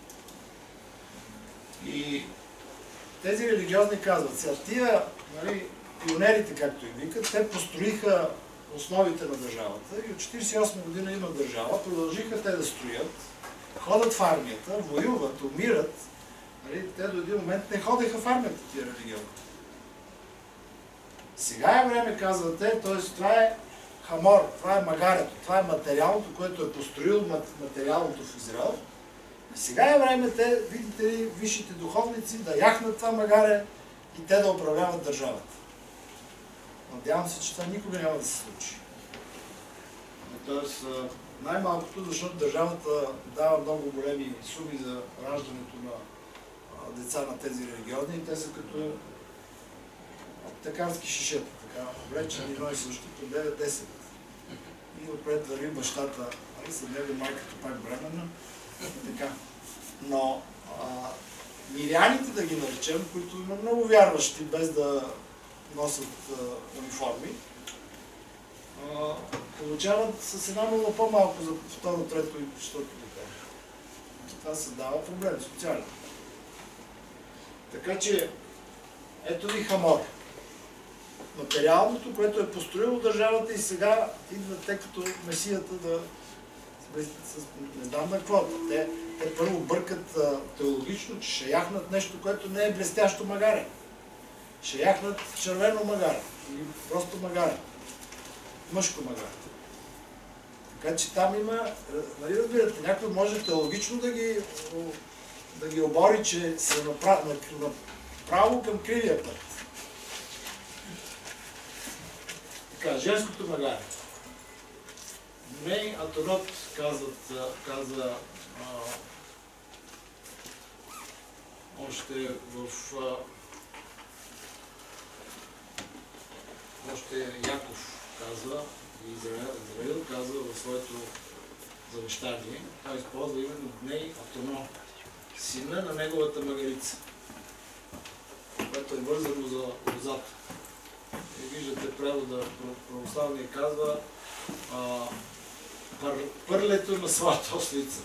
И тези религиозни казват, сега тия, нали, пионерите, както и викат, те построиха основите на държавата и от четиридесет и осма година има държава, продължиха те да строят, ходят в армията, воюват, умират. Нали, те до един момент не ходеха в армията, тия религиозни. Сега е време, казвате, т.е. това е хамор, това е магарето, това е материалното, което е построил материалното в Израел. И сега е време те, видите ли, висшите духовници да яхнат това магаре и те да управляват държавата. Надявам се, че това никога няма да се случи. Тоест, най-малкото, защото държавата дава много големи суми за раждането на деца на тези религиозни и те са като аптекарски шишета, така, облечени едно и също по девет-десет. И отпред върви бащата, нали, след него майката пак бременна, така. Но а, миряните, да ги наречем, които има много вярващи, без да носят а, униформи, а, получават с една нула по-малко за второ, трето и четвърто дете. Това се дава проблем, социален. Така че, ето ви хамор. Материалното, което е построило държавата и сега идват те като месията да... не знам на какво. Те, те първо бъркат а, теологично, че ще яхнат нещо, което не е блестящо магаре. Ще яхнат червено магаре. Или просто магаре. Мъжко магаре. Така че там има, нали разбирате, някой може теологично да ги, да ги обори, че се направо, направо към кривия път. Така, женското магаре. Мей Атонот казват, каза а, още в а, още Яков казва, и Израил, Израил казва в своето завещание, той използва именно Бней Автоном, сина на неговата магарица, което е вързано за лозата. И виждате превода, православния казва а, пър, пърлето на своята ослица.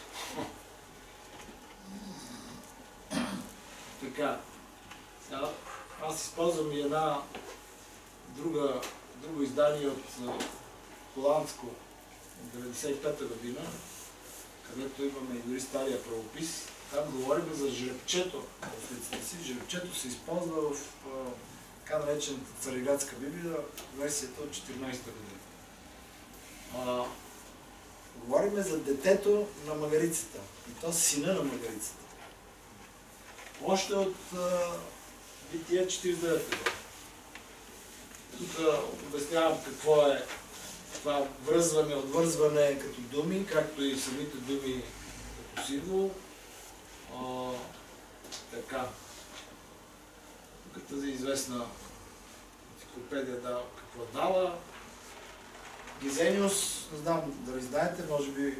Така, сега, аз използвам и една друга, друго издание от холандско от деветдесет и пета година, където имаме и дори стария правопис. Там говорим за жребчето в лицата си. Жребчето се използва в така наречената Цариградска Библия, версията от четиринадесета година. А, говорим за детето на магарицата, и то сина на магарицата. Още от Битие четиридесет и девета година. Тук обяснявам какво е това връзване, отвързване като думи, както и самите думи като символ. А, така. Тук тази известна енциклопедия да, какво дава. Гизениус, не знам дали знаете, може би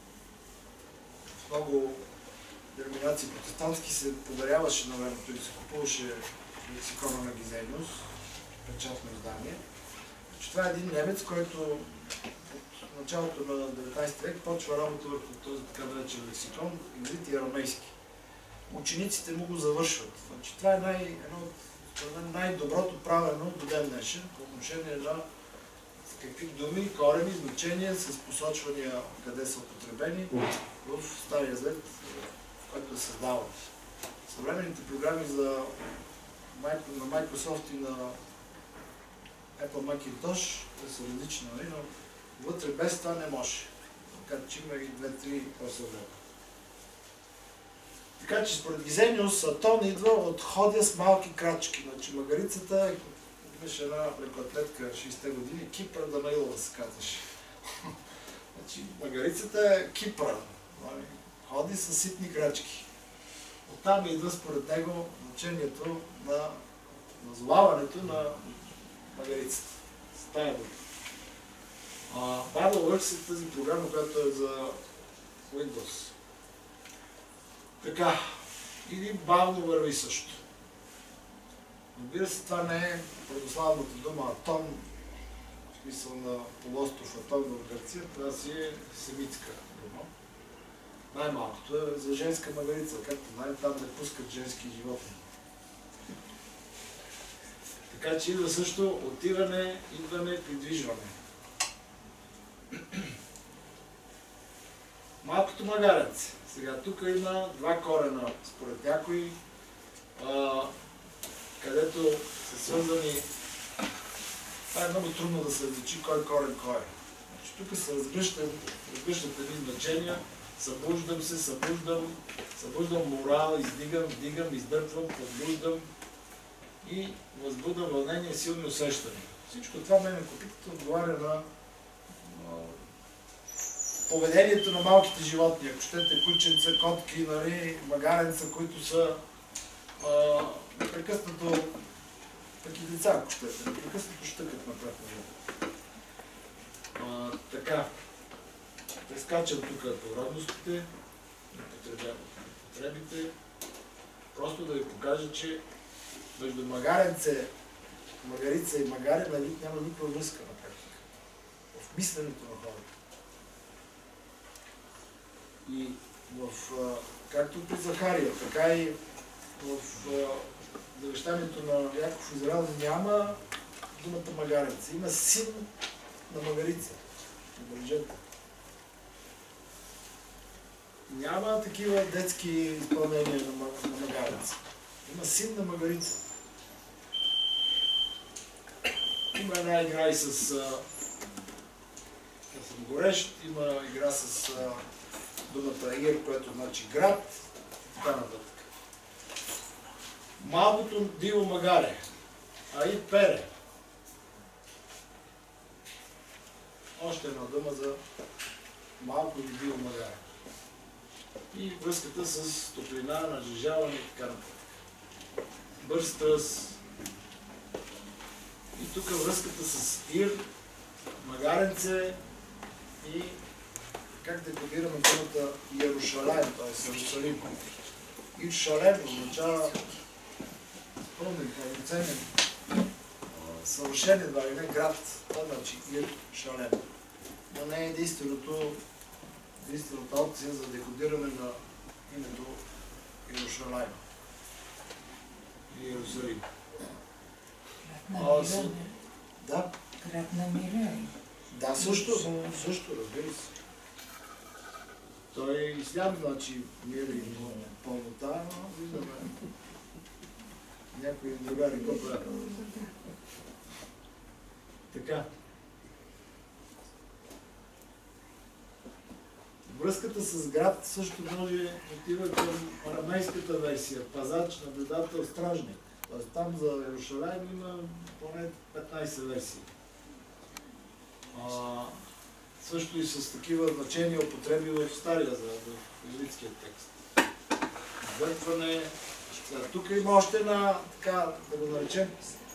много деноминации протестантски се подаряваше на времето и се купуваше лексикона на Гизениус, печатно издание. Че това е един немец, който от началото на деветнадесети век почва работа върху този така наречен лексикон, иврит и арамейски. Учениците му го завършват. Значи, това е най- едно от най-доброто правено до ден днешен по отношение на какви думи, корени, значения с посочвания къде са употребени в Стария Завет, в който е създават. Съвременните програми за на Microsoft и на Apple Macintosh са различни, но вътре без това не може. Така че има и две-три по-съвременни. Така че според Гизениус Атон идва от ходя с малки крачки. Значи магарицата имаше една лекоатлетка шейсетте години, Кипра Данаилова се казваше. Значи магарицата е Кипра. Ходи с ситни крачки. Оттам идва според него значението на назоваването на магарицата. С тая дума. BibleWorks е тази програма, която е за Windows. Така, или бавно върви също. Разбира се, това не е православната дума Атон, в смисъл на полуостров Атон в Гърция, това си е семитска дума. Най-малкото е за женска магарица, както знаем, там не пускат женски животни. Така че идва също отиване, идване, придвижване. Малкото магарец. Сега тук има два корена, според някои, а, където са свързани. Това е много трудно да се различи кой корен кой е. Значи, тук се разгръщат, разгръщат едни значения. Събуждам се, събуждам, събуждам морал, издигам, вдигам, издърпвам, подбуждам и възбудам вълнение, силни усещания. Всичко това мене копитата отговаря на, на поведението на малките животни. Ако щете кученца, котки, нали, магаренца, които са а, непрекъснато, таки деца, ако щете, непрекъснато щъкат напред. А, така. Прескачам тук подробностите, потребите, просто да ви покажа, че между магаренце, магарица и магарен нали, няма никаква връзка на практика. В мисленето на хората. И в, както при Захария, така и в завещанието на Яков Израил няма думата магаренце. Има син на магарица. Забележете. Няма такива детски изпълнения на, на магарица. Има син на магарица. Има една игра и с а, съм горещ, има игра с а, думата Ир, което значи град и така нататък. Малкото диво магаре, а и пере. Още една дума за малко или диво магаре. И връзката с топлина, нажежаване и така нататък. Бърз тръс. И тук връзката с Ир, Магаренце и как декодираме думата Иерушалаем, т.е. Иерусалим. Ир Шалем означава пълен, пълноценен, съвършенен, да не град. Това значи Ир Шалем. Но не е единственото, единствената опция за декодиране на името Иерушалаем. Иерусалим.
Град на мира.
Да.
Град на мира.
Да, също, също, разбира се. Той е ислям, значи мир и пълнота, но виждаме някои другари по-правят. Така. Връзката с град също може отива към арамейската версия. Пазач, наблюдател, стражник. Тоест там за Иерушалаим има поне петнайсет версии. А, също и с такива значения употреби в Стария Завет, в еврейския текст. Въртване. Тук има още една, така да го наречем,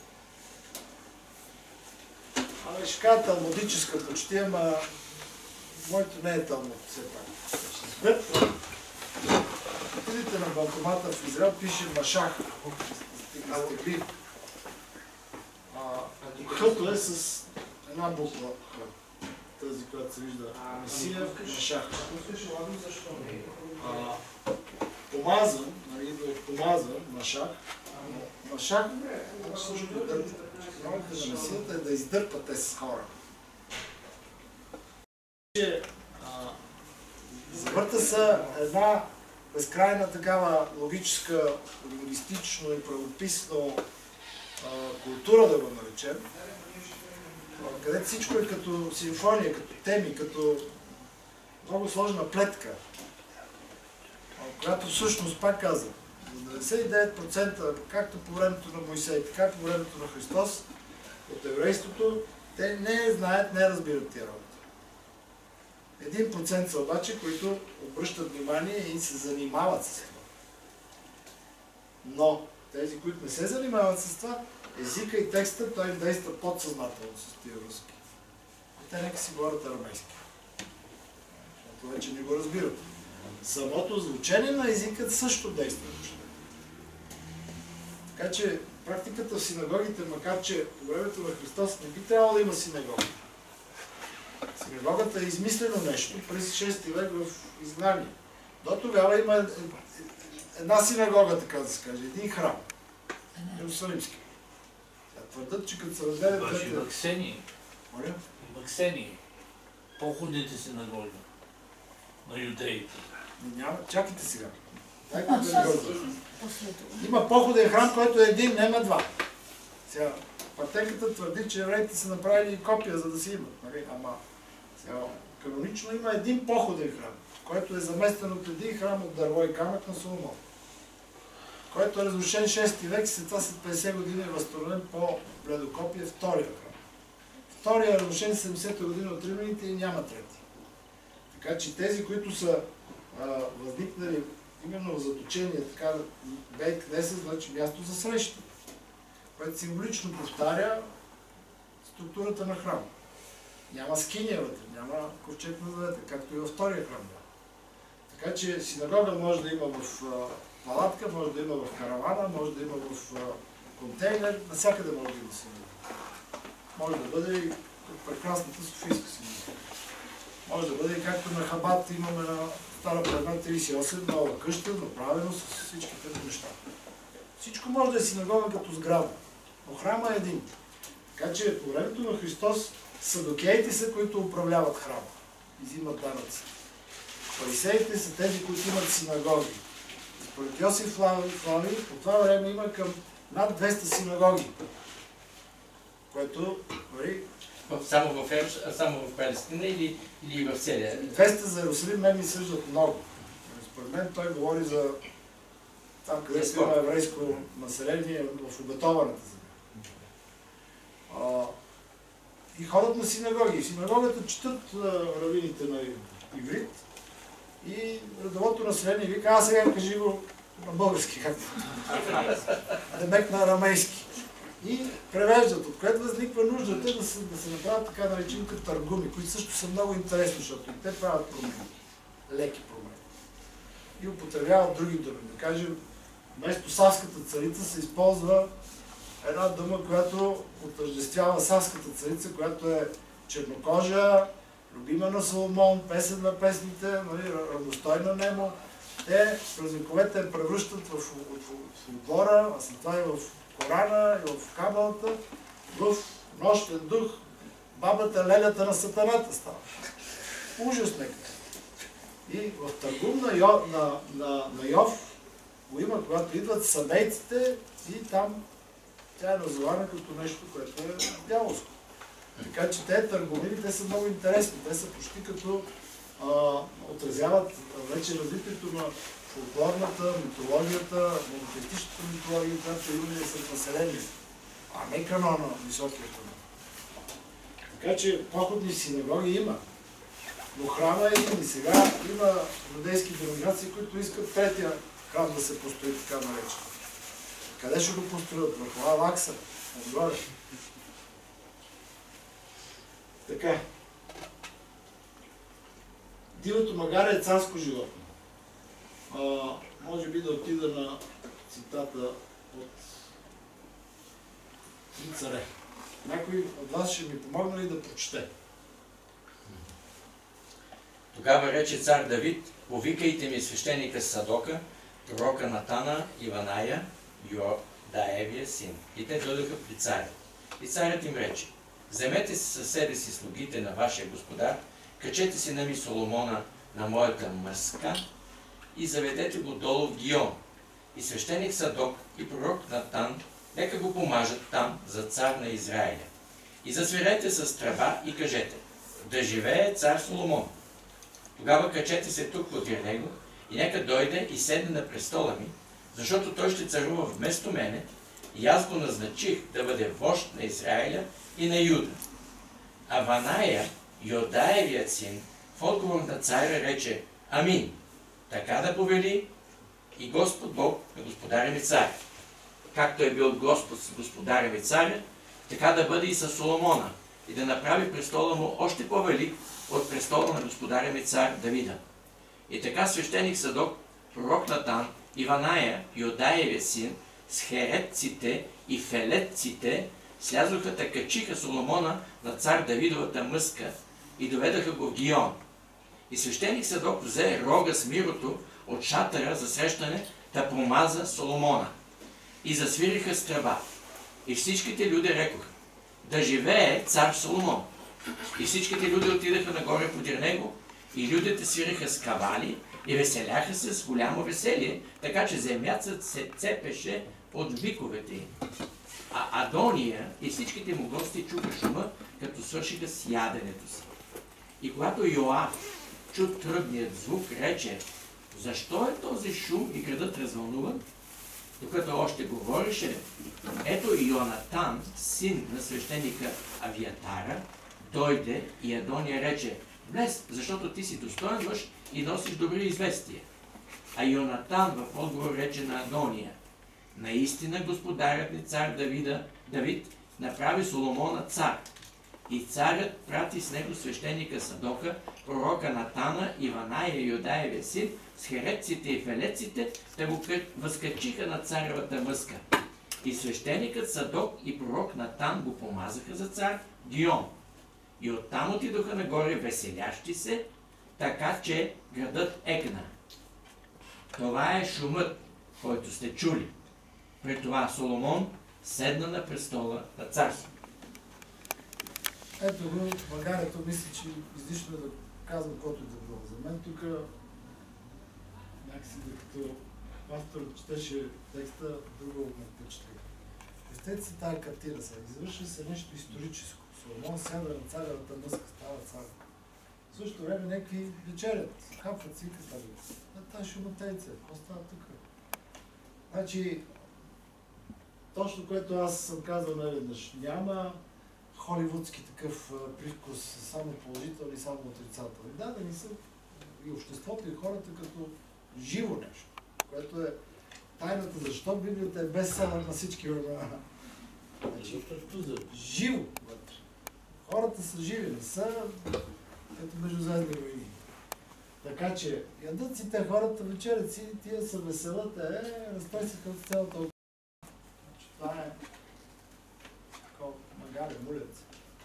абе ще кажа талмудическа почти, ама моето не е талмуд, все пак. Въртване. Отидете на банкомата в Израел, пише Машах. Стегли. Хъто е с една буква. Тази, която се вижда. Месия, Машах. Помазан, нали, да е помазан, Машах. Машах също дърпа. Ролята на Месията е да издърпа тези хора. Завърта се една безкрайна такава логическа, лингвистично и правописно култура, да го наречем, където всичко е като симфония, като теми, като много сложна плетка, която всъщност, пак казвам, за деветдесет и девет процента, както по времето на Мойсей, така по времето на Христос, от еврейството, те не знаят, не разбират тия работи. Един процент са обаче, които обръщат внимание и се занимават с това. Но тези, които не се занимават с това, езика и текста, той им действа подсъзнателно с тия руски. И те нека си говорят арамейски. Защото вече не го разбират. Самото звучение на езика също действа. Така че практиката в синагогите, макар че по времето на Христос не би трябвало да има синагога. Синагогата е измислено нещо през шести век в изгнание. До тогава има една синагога, така да се каже, един храм. Иерусалимски. Твърдат, че като се разгледа...
Баш и Максени.
Моля?
И Максени. Походните синагоги на юдеите.
Няма, чакайте сега. Дайте да не го. Има походен храм, който е един, няма два. Сега, пътеката твърди, че евреите са направили копия, за да си имат. Нали? Ама, сега, канонично има един походен храм, който е заместен от един храм от дърво и камък на Соломон, който е разрушен шести век, след това след петдесет години е възстановен по бледокопие втория храм. Втория е разрушен седемдесета година от римляните и няма трети. Така че тези, които са а, възникнали именно в заточение, така Бейт Кнесет, значи място за среща, което символично повтаря структурата на храма. Няма скиния вътре, няма ковчег на завета, както и във втория храм. Така че синагога може да има в а, палатка, може да има в каравана, може да има в а, контейнер, навсякъде може да има синагога. Може да бъде и прекрасната Софийска синагога. Може да бъде и както на Хабат имаме на Стара Плевна тридесет и осем, нова къща, направено с всичките неща. Всичко може да е синагога като сграда, но храма е един. Така че по времето на Христос садокеите са, които управляват храма, изимат данъци. Фарисеите са тези, които имат синагоги. Според Йосиф Флави, по това време има към над двеста синагоги, което нали,
само в Ерш, само в Палестина или, или в целия?
двеста за Иерусалим мен ми съждат много. Според мен той говори за там, където има еврейско население в обетованата земя. А, и ходят на синагоги. В синагогата четат равините на иврит и редовото население вика, а сега кажи го на български, както. Демек на арамейски. И превеждат, от което възниква нуждата да се, да се направят така наречените търгуми, които също са много интересни, защото и те правят промени, леки промени. И употребяват други думи. Да кажем, вместо Савската царица се използва една дума, която отъждествява Савската царица, която е чернокожа, любима на Соломон, песен на песните, нали, равностойна немо. Те през вековете я превръщат в, в, в фолклора, а след това и в Корана, и в Кабалата, в нощен дух, бабата лелята на сатаната става. Ужас нека. И в търгум на, Йо, на, на, на Йов го има, когато идват съдейците и там тя е назована като нещо, което е дяволско. Така че те търговини, те са много интересни. Те са почти като а, отразяват вече развитието на фолклорната, митологията, монотеистичната митология, която имаме сред население, а не канона, високия канон. Така че походни синагоги има. Но храма е има и сега има юдейски деноминации, които искат третия храм да се построи така наречен. Къде ще го построят? Върху Алакса, отгоре. Така. Дивото магаре е царско животно. А, може би да отида на цитата от Три царе. Някой от вас ще ми помогне ли да прочете?
Тогава рече цар Давид: повикайте ми свещеника Садока, пророка Натана, Иваная, Йодаевия син. И те дойдоха при царя. И царят им рече: вземете си със себе си слугите на вашия господар, качете си нами Соломона на моята мъска и заведете го долу в Гион. И свещеник Садок и пророк Натан нека го помажат там за цар на Израиля. И засвирете с тръба и кажете: да живее цар Соломон. Тогава качете се тук подир него и нека дойде и седне на престола ми, защото той ще царува вместо мене и аз го назначих да бъде вожд на Израиля и на Юда. А Ваная, Йодаевият син, в отговор на царя рече: амин, така да повели и Господ Бог на господаря ми царя. Както е бил Господ с господаря ми царя, така да бъде и със Соломона и да направи престола му още по-велик от престола на господаря ми цар Давида. И така свещеник Садок, пророк Натан, Иваная, Йодаевия син, с херетците и фелетците слязоха та качиха Соломона на цар Давидовата мъска и доведаха го в Гион. И свещеник Садок взе рога с мирото от шатъра за срещане, та помаза Соломона. И засвириха с тръба. И всичките люди рекоха: да живее цар Соломон. И всичките люди отидаха нагоре подир него, и людите свириха с кавали и веселяха се с голямо веселие, така че земята се цепеше от виковете им. А Адония и всичките му гости чуха шума, като свършиха с яденето си. И когато Йоав чу тръбният звук, рече: защо е този шум и градът развълнуван? Докато още говореше, ето Йонатан, син на свещеника Авиатара, дойде и Адония рече: влез, защото ти си достоен мъж и носиш добри известия. А Йонатан в отговор рече на Адония: наистина господарят ни цар Давида, Давид направи Соломона цар. И царят прати с него свещеника Садока, пророка Натана, Иваная и Йодаевия син, с хереците и фелеците, те го възкачиха на царевата мъска. И свещеникът Садок и пророк Натан го помазаха за цар Гион. И оттам отидоха нагоре веселящи се, така че градът екна. Това е шумът, който сте чули. При това Соломон седна на престола на царство.
Ето го, магарето, мисля, че излишно е да казвам каквото и да било. За мен тук някакси, докато авторът четеше текста, друго ме впечатли. Представете си тази картина сега. Извършва се нещо историческо. Соломон сяда на царевата мъска, става цар. В същото време някакви вечерят, хапват си и казват: тази шумотейца, какво става тук? Значи, точно което аз съм казал неведнъж, няма холивудски такъв привкус, само положителни, само отрицателни. Да, да ни са и обществото, и хората като живо нещо, което е тайната защо Библията е бестселър на всички времена. Значи,
Защото за...
живо вътре. Хората са живи, не са като междузвездни войни. Така че, ядат си те хората, вечерят си, тия са веселата, е, разтой се като цялата около. Значи, това е такова магаре, мулец.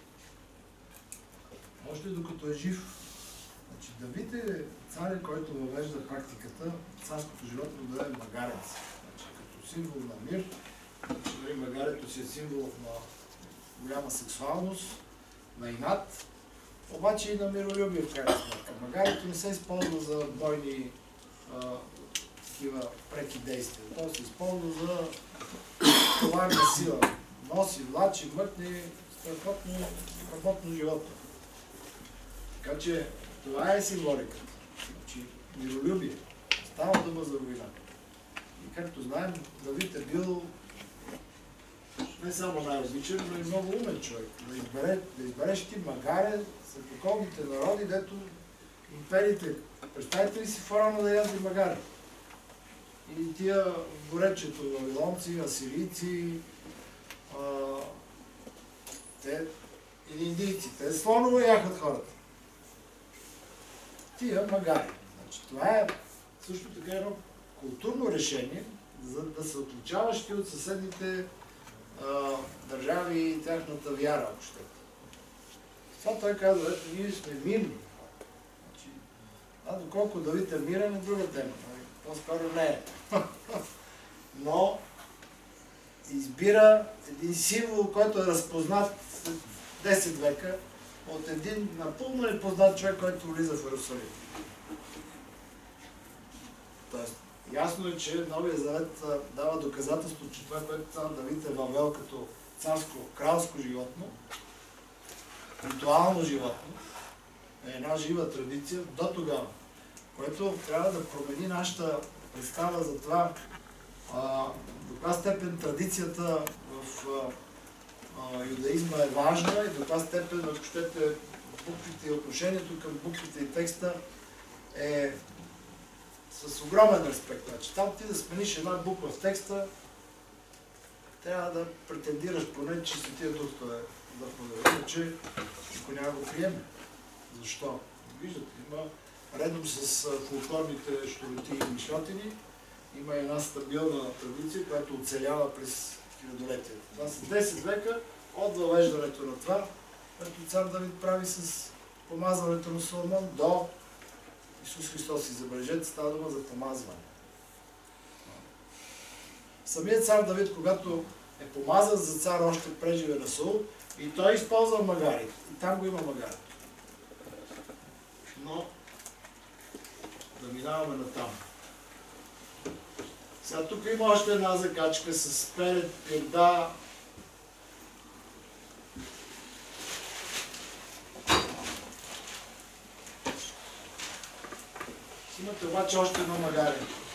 Още докато е жив. Значи, Давид е царя, който въвежда практиката царското животно да е магарец. Значи, като символ на мир, значи, дори магарето си е символ на голяма сексуалност, на инат, обаче и на миролюбие в крайна сметка. Магарето не се използва за бойни а, такива преки действия. То се използва за товарна сила. Носи, влачи, мътни, страхотно, работно животно. Така че това е символиката. Значи, миролюбие. Става дума за война. И както знаем, Давид е бил не само най-различен, но и много умен човек. Да, избере, да избереш ти магаре с околните народи, дето империите. Представете ли си фараона да ядли магаре? И тия в горечето вавилонци, асирийци, а, те, и индийци, те слоново яхат хората. Тия магари. Значи, това е също така едно културно решение, за да се отличаваш ти от съседните а, държави и тяхната вяра, ако щете. Това той казва, ето ние сме мирни. Значи, а доколко Давид е мирен е друга тема. По-скоро не е. Но избира един символ, който е разпознат десет века от един напълно непознат човек, който влиза в Иерусалим. Тоест, ясно е, че Новия Завет дава доказателство, че това, което цар Давид е въвел като царско, кралско животно, ритуално животно, е една жива традиция до тогава, което трябва да промени нашата представа за това а, до каква степен традицията в а, юдаизма е важна и до каква степен, ако щете, буквите и отношението към буквите и текста е с огромен респект. Значи, там ти да смениш една буква в текста, трябва да претендираш поне, че си тия дух е заповеден, че никой няма го приеме. Защо? Виждате, има редом с фолклорните щуроти и мишлятини, има една стабилна традиция, която оцелява през хилядолетието. Това са десет века от въвеждането на това, което цар Давид прави с помазването на Соломон до Исус Христос. И забележете, става дума за помазване. Самият цар Давид, когато е помазан за цар още преживе на Саул, и той използва магарите. И там го има магарите. Но да минаваме натам. Сега тук има още една закачка с перед, пирда. Имате обаче още едно магаре.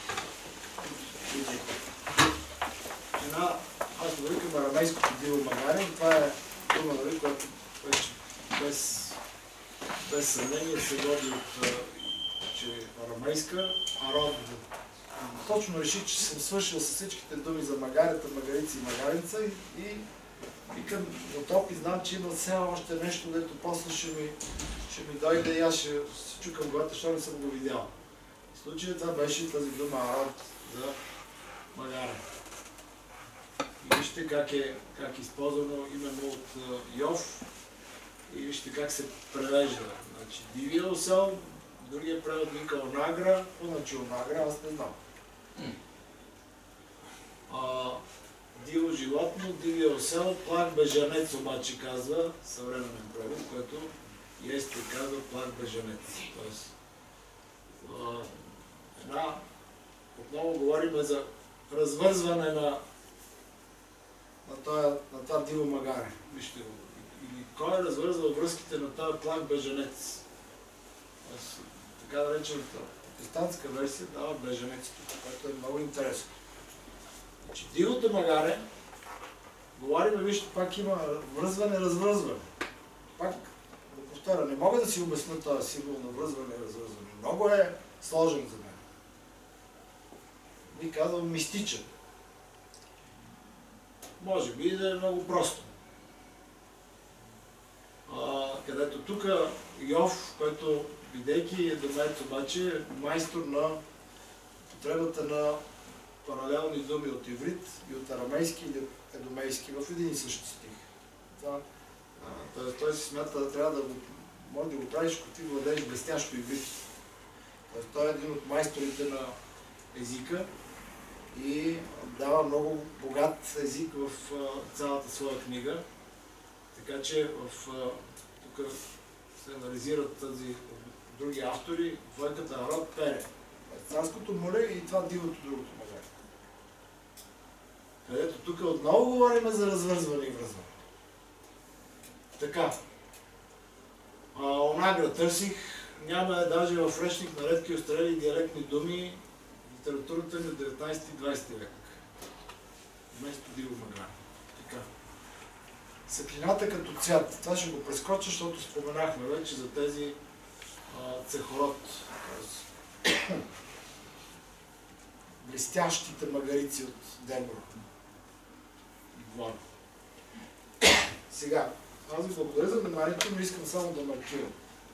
Една, аз го викам арамейското диво магаре, това е дума, нали, която вече без, без съмнение се води от, че е арамейска, а род. Точно реши, че съм свършил с всичките думи за магарета, магарица и магарица и, и викам от опит, знам, че има все още нещо, дето после ще ми, ще ми дойде и аз ще се чукам главата, защото не съм го видял. В случая това беше тази дума арод за магаре. И вижте как е, как е използвано именно от Йов и вижте как се превежда. Значи, дивия осел, другия превод вика онагра, иначе онагра, аз не знам. А, диво животно, дивия осел, плак бежанец обаче казва съвременен превод, който Ести казва плак бежанец. Тоест, а, една, отново говорим за развързване на на това, на това диво магаре. Вижте го. И кой е развързвал връзките на този плак бежанец? Аз, така наречената протестантска версия дава бежанец, което е много интересно. Значи, дивото магаре, говорим, вижте, пак има връзване, развързване. Пак, да повторя, не мога да си обясня този символ на връзване и развързване. Много е сложен за мен. Би казал мистичен. може би да е много просто. А, където тук Йов, който бидейки едомеец, обаче е майстор на потребата на паралелни думи от иврит и от арамейски или от едомейски в един и същи стих. Това, а, т.е. той си смята да трябва да го, може да го правиш, ако ти владееш блестящо иврит. Тоест, той е един от майсторите на езика и дава много богат език в а, цялата своя книга. Така че в, а, тук се анализират тази други автори, двойката народ пере. Царското море и това дивото другото море. Където тук отново говорим за развързване и връзване. Така. А, онагра търсих, няма е даже в речник на редки остарели диалектни думи в литературата на деветнайсети и двайсети век. Вместо диво магра. Така. Светлината като цвят. Това ще го прескоча, защото споменахме вече за тези а, цехород. Блестящите магарици от Дебора. Говоря. Сега, аз ви благодаря за вниманието, но искам само да маркирам.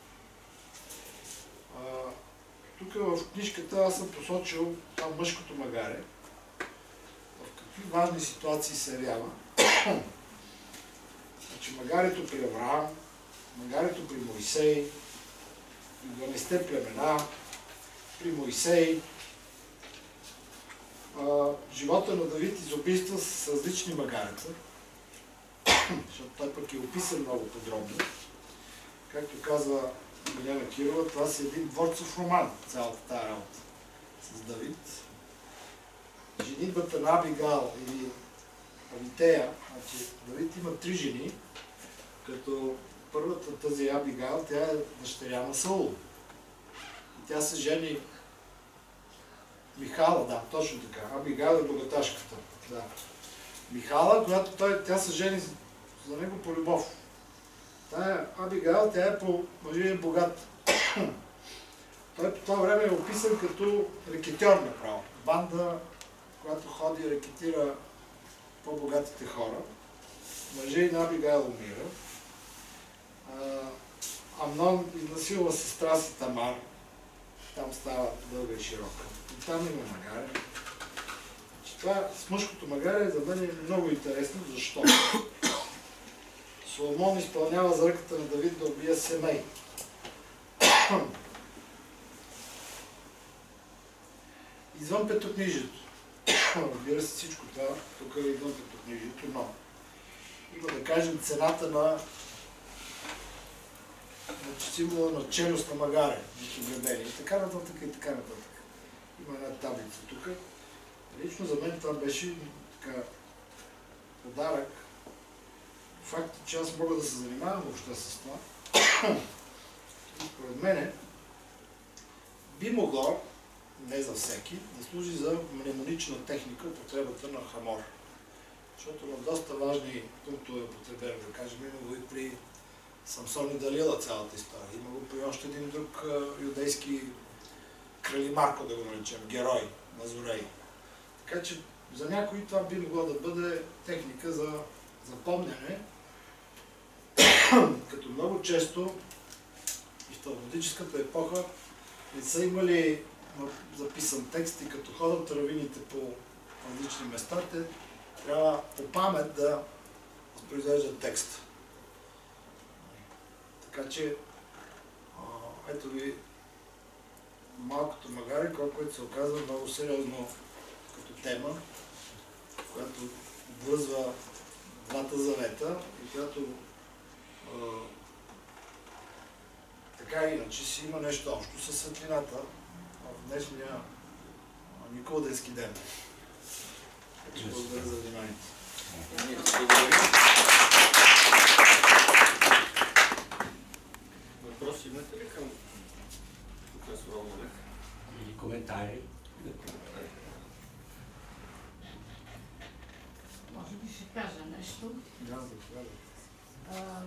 А, тук в книжката аз съм посочил там мъжкото магаре. В какви важни ситуации се явява. Значи магарето при Авраам, магарето при Моисей, при дванайсетте племена, при Моисей, а, живота на Давид изобилства с различни магарета, защото той пък е описан много подробно. Както казва Милена Кирова, това си един дворцов роман, цялата тая работа с Давид. Женитбата на Абигал или Авитея, значи Давид има три жени, като първата тази Абигал, тя е дъщеря на Саул. И тя се жени Михала, да, точно така. Абигал е богаташката. Да. Михала, която той, тя се жени за него по любов. Тая Абигал, тя е по мъжия богат. Той по това време е описан като рекетьор направо. Банда, която ходи и рекетира по-богатите хора. Мъжей на Абигал умира. Амнон изнасилва сестра си Тамар. Там става дълга и широка. И там има магаре. Това с мъжкото магаре за мен е много интересно. Защо? Соломон изпълнява заръката на Давид да убие Семей. Извън петокнижието. Разбира се всичко това, тук е извън петокнижието, но има да кажем цената на символа на челюст на магаре, и така нататък и така нататък. Има една таблица тук. Лично за мен това беше така подарък. Факт е, че аз мога да се занимавам въобще с това. И според мене би могло, не за всеки, да служи за мнемонична техника употребата на хамор. Защото на доста важни пунктове употребено, да кажем, има го и при Самсон и Далила цялата история. Има го при още един друг юдейски крали Марко, да го наречем, герой, Мазурей. Така че за някои това би могло да бъде техника за запомняне, като много често и в талмудическата епоха не са имали записан текст и като ходят равините по различни места, те трябва по памет да възпроизвеждат текст. Така че, ето ви малкото магаре, което се оказва много сериозно като тема, която обвързва двата завета и която а, така и иначе си има нещо общо със светлината в днешния Николденски ден. Благодаря за вниманието.
Въпроси имате ли към професор Олмалек?
Или коментари?
Може би ще кажа нещо.
Да, заповядайте.
А,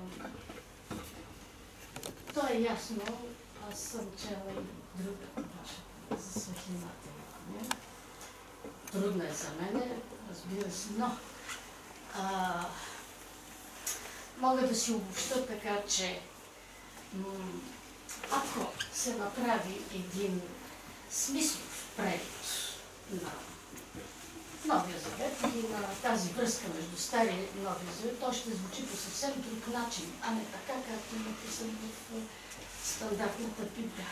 то е ясно, аз съм чела и друга ваша за светлината. Не? Трудно е за мене, разбира се, но А, мога да си обобща така, че м, ако се направи един смислов превод на Новия Завет и на тази връзка между Стария и Новия Завет, то ще звучи по съвсем друг начин, а не така, както е написано в стандартната Библия.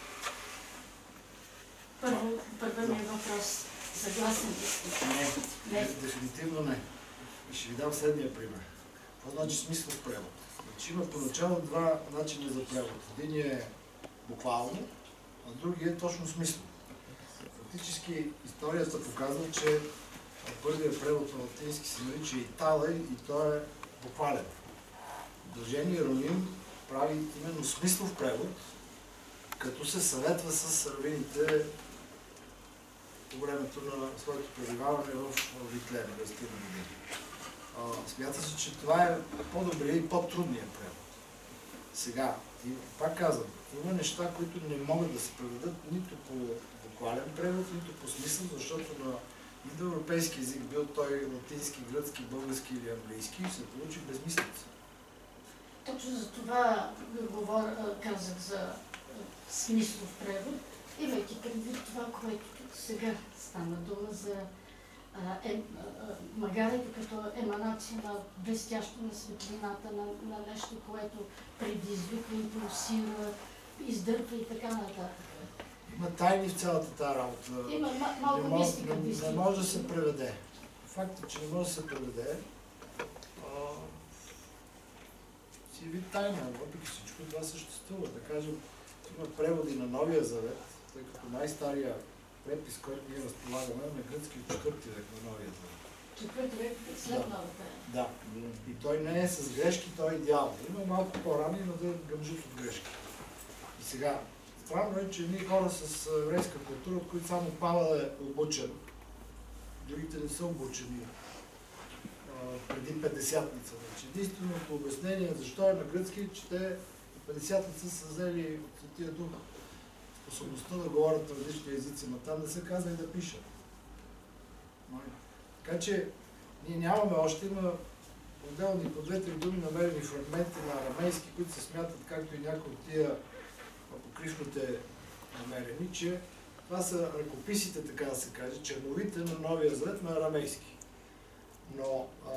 Първо, първо ми е въпрос. Съгласен ли сте?
Не,
Не.
дефинитивно не. И ще ви дам следния пример. Какво значи смислов превод? Значи има поначало два начина за превод. Един е буквално, а другия е точно смислов. Фактически историята показва, че първият превод на латински се нарича Итала и той е буквален. Блажени Иероним прави именно смислов превод, като се съветва с равините по времето на своето пребиваване в Витлеем, десетина години. Смята се, че това е по-добрият и по-трудният превод. Сега, и пак казвам, има неща, които не могат да се преведат нито по буквален превод, нито по смисъл, защото на индоевропейски език, бил той латински, гръцки, български или английски, се получи безмислица.
Точно за това говоря, казах за смислов превод, имайки предвид това, което тук сега стана дума за е, е, магарето като еманация на блестящо на светлината, на, на нещо, което предизвиква, импулсира, издърпва и така нататък.
Има тайни в цялата тази работа.
Има ма, малко
не, мож,
мистика.
не, не може да се преведе. Фактът, че не може да се преведе, а, си вид тайна, въпреки всичко това съществува. Да кажем, има преводи на Новия Завет, тъй като най-стария препис, който ние разполагаме, на гръцки от четвърти век на Новия Завет.
Четвърти век след
Да.
новата.
Да. И той не е с грешки, той е идеално. Има малко по-рано, но да гъмжат от грешки. И сега, странно е, че ние хора с еврейска култура, от които само Павел е обучен, другите не са обучени а, преди Петдесятница. Значи, единственото обяснение защо е на гръцки, че те Петдесятница са взели от Светия Дух способността да говорят на различни езици, но там не се казва и да пишат. Така че ние нямаме още, има отделни по две-три думи намерени фрагменти на арамейски, които се смятат, както и някои от тия апокрифните намерени, че това са ръкописите, така да се каже, черновите на Новия Завет на арамейски. Но а,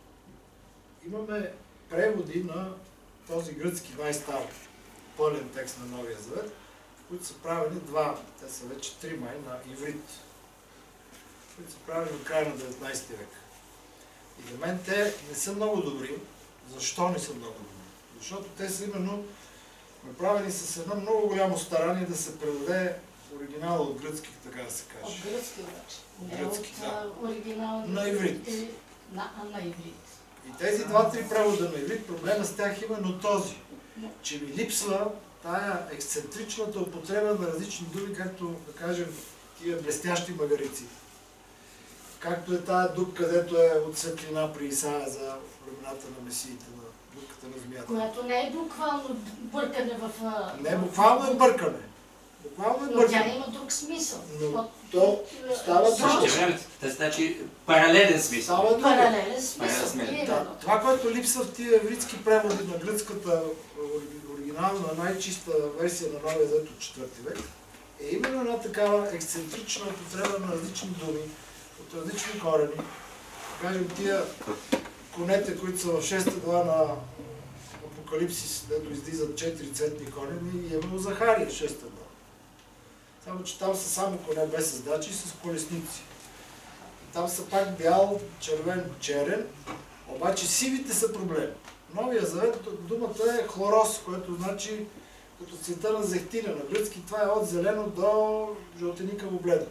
имаме преводи на този гръцки най-стар пълен текст на Новия Завет, които са правени два, те са вече три май, на иврит, които са правени от края на деветнайсети век. И за мен те не са много добри. Защо не са много добри? Защото те са именно направени с едно много голямо старание да се преведе оригинала от гръцки, така да се каже.
От гръцки обаче.
От
Не
гръцки,
от
да.
оригинал.
На иврит.
На, а, на иврит.
И тези два-три превода на иврит, проблема с тях именно този, че ми липсва тая ексцентричната употреба на различни думи, както да кажем тия блестящи магарици. Както е тая дупка, където е от светлина при Исаия за времената на Месиите, на дупката на змията.
Която не е буквално бъркане в...
Не, буквално е бъркане. Буквално е
Но тя
бъркане.
има друг смисъл.
Но
От-
то
от-
става
от-
друго.
Също време, да значи паралелен смисъл.
Става друго.
Паралелен смисъл.
Паралелен смисъл.
Да,
Именно.
това, което липсва в тия евритски преводи на гръцката оригинална, най-чиста версия на Новия Завет от четвърти век, е именно една такава ексцентрична употреба на различни думи, от различни корени. Да кажем, тия конете, които са в шеста глава на Апокалипсис, дето излизат четири цветни корени, и е в Захария, шеста глава. Само, че там са само коне без създачи с колесници. И там са пак бял, червен, черен, обаче сивите са проблем. Новия Завет, думата е хлорос, което значи като цвета на зехтина. На гръцки това е от зелено до жълтеникаво бледо.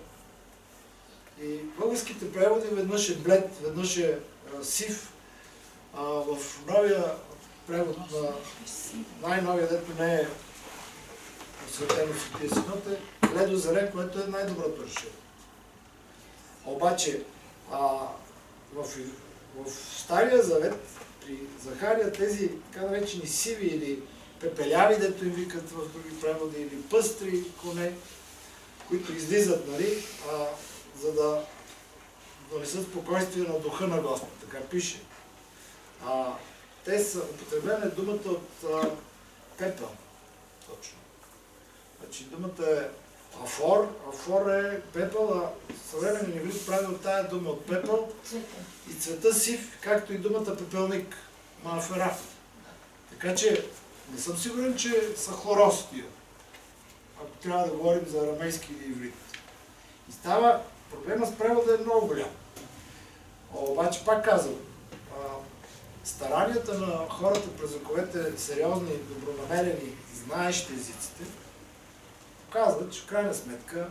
И българските преводи веднъж е блед, веднъж е а, сив. А, в новия превод на най-новия, дето не е осветено Светия Синод, е бледо зелен, което е най-доброто решение. Обаче а, в, в Стария Завет при Захария тези така наречени сиви или пепеляви, дето им викат в други преводи, или пъстри коне, които излизат, нали, а, за да донесат спокойствие на духа на Господ. Така пише. А, те са, употребена е думата от а, пепел. Точно. Значи думата е афор. Афор е пепел, а съвременен иврит прави от тая дума от пепел и цвета сив, както и думата пепелник. Мафера. Така че не съм сигурен, че са хлороз тия, ако трябва да говорим за арамейски или иврит. И става, проблема с превода е много голям. Обаче пак казвам, старанията на хората през вековете, сериозни, добронамерени, знаещи езиците, показват, че в крайна сметка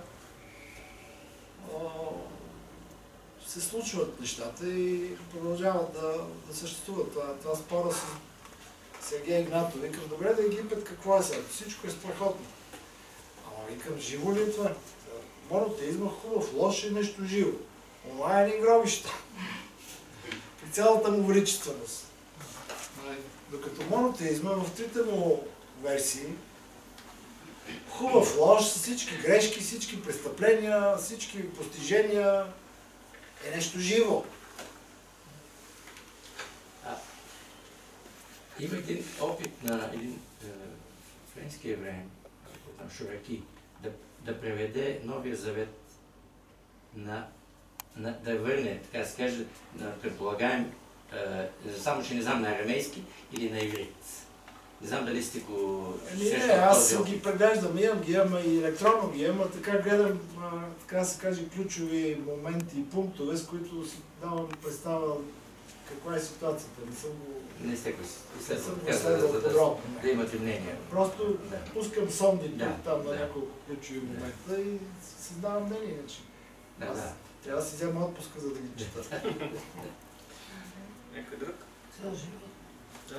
се случват нещата и продължават да, да съществуват. Това, това спора с Сергей Игнатов. Викам, добре да Египет какво е сега? Всичко е страхотно. Ама викам, живо ли е това? Монотеизма хубав, лош е нещо живо. Това е един гробище. При цялата му величественост. Докато монотеизма в трите му версии хубав, лош, с всички грешки, всички престъпления, всички постижения е нещо живо.
А, има един опит на един е, френски евреин, Шураки, да, да преведе Новия завет на, на да върне, така да се каже, на предполагаем, е, само че не знам на арамейски или на иврит. Не знам дали сте го...
Не, не, аз съм ги преглеждам, имам ги, ама и електронно ги, ама така гледам, а, така да се каже, ключови моменти и пунктове, с които си давам представа каква е ситуацията. Не съм го...
Не сте го
изследвал
подробно. Да имате мнение.
Просто да. Пускам сондите
да,
там на
да.
няколко ключови момента и създавам мнение. Иначе.
Да,
аз
да.
трябва да си взема отпуска, за да ги чета.
Някой друг? Да.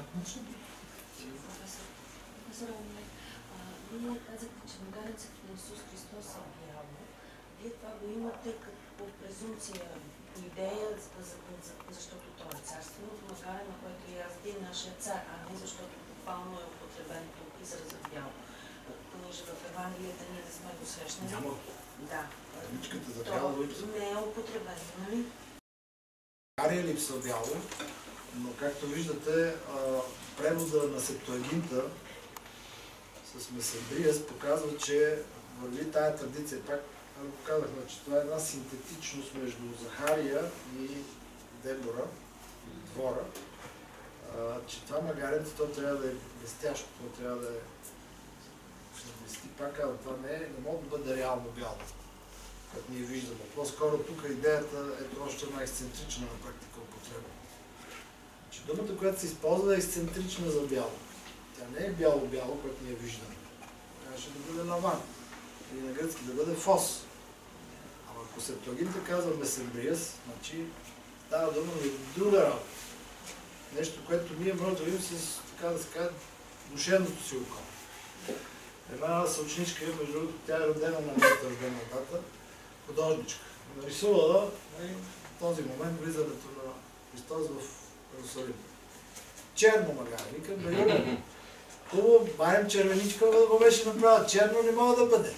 Вие казахте, че магарицата на Исус Христос е бяло. Вие това го имате като презумпция, идея, защото той е царственото магаре, на което и аз един нашия цар, а не защото буквално е употребен тук изразът бяло. Понеже в Евангелията ние не сме го срещнали.
Няма.
Да.
Думичката за бяло липсва.
Не е употребен, нали?
Ария липсва бяло, но както виждате, превода на Септуагинта с Месендриас показва, че върви тая традиция. Пак казахме, че това е една синтетичност между Захария и Дебора, или Двора, а, че това магаренце, то трябва да е блестящо, то трябва да е блести. Пак казвам, това не, е, не може да бъде реално бяло, като ние виждаме. По-скоро тук идеята е още една ексцентрична на практика употреба. Че думата, която се използва, е ексцентрична за бяло. Тя не е бяло-бяло, което ние виждаме. Трябваше да бъде наван. Или на гръцки да бъде фос. Ама ако Септуагинта казва Месембриас, значи става дума за друга работа. Нещо, което ние може да видим с, така да се каже, душевното си око. Една съучничка, между другото, тя е родена на моята рождена дата, художничка. Нарисувала в този момент влизането на Христос в Иерусалим. Черно магаре. Викам, да Юля, хубаво, барем червеничка да го беше направила. Черно не мога да бъде.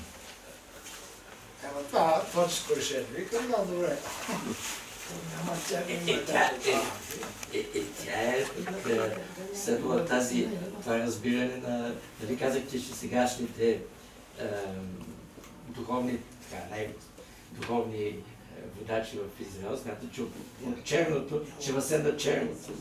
Ема това, творческо решение. Викам, да, добре. Няма черно магаре.
Тя е следва тази, това разбиране на, нали казахте, че сегашните духовни, така, най-духовни водачи в Израел смятат, че от черното ще възседнат черното.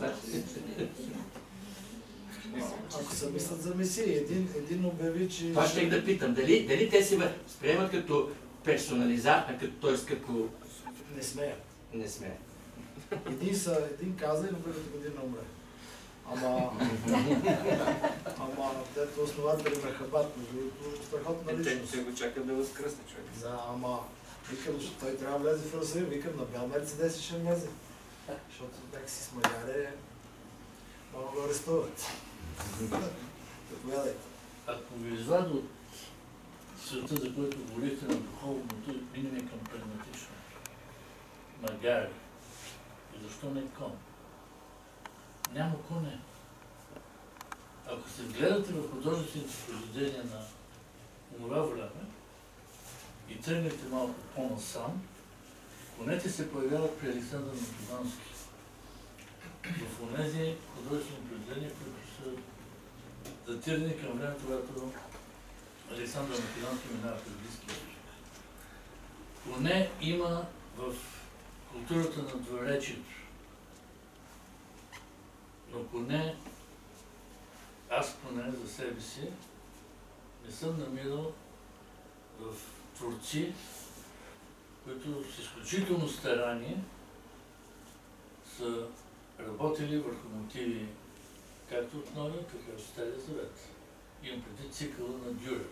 Ако се мислят за Месия, един, един обяви, че...
Това ще да питам. Дали, дали те се възприемат като персонализация, т.е. като...
Не смеят.
Не смеят.
Един, са, един каза и на другата година умре. Ама... Ама, дето основатели на Хабат, между другото, страхотна личност.
Те го чакат да възкръсне човек.
Да, ама... Викам, че той трябва да влезе в Иерусалим. Викам, на бял Мерцедес ще влезе. Защото так си с магаре много го арестуват. Заповядайте.
Ако ви извадя от света, за който говорите на духовното, минем към прагматично. Магаре. И защо не кон? Няма коне. Ако се гледате в художествените произведения на това време и тръгнете малко по-насам, конете се появяват при Александър Македонски. в онези художествени произведения, които са датирани към времето, когато Александър Македонски минава през Близкия изток. Поне има в културата на двуречието, но поне аз поне за себе си не съм намирал в творци, които с изключително старание са работили върху мотиви както от Новия, така и от Стария Завет. Имам преди цикъла на Дюрер.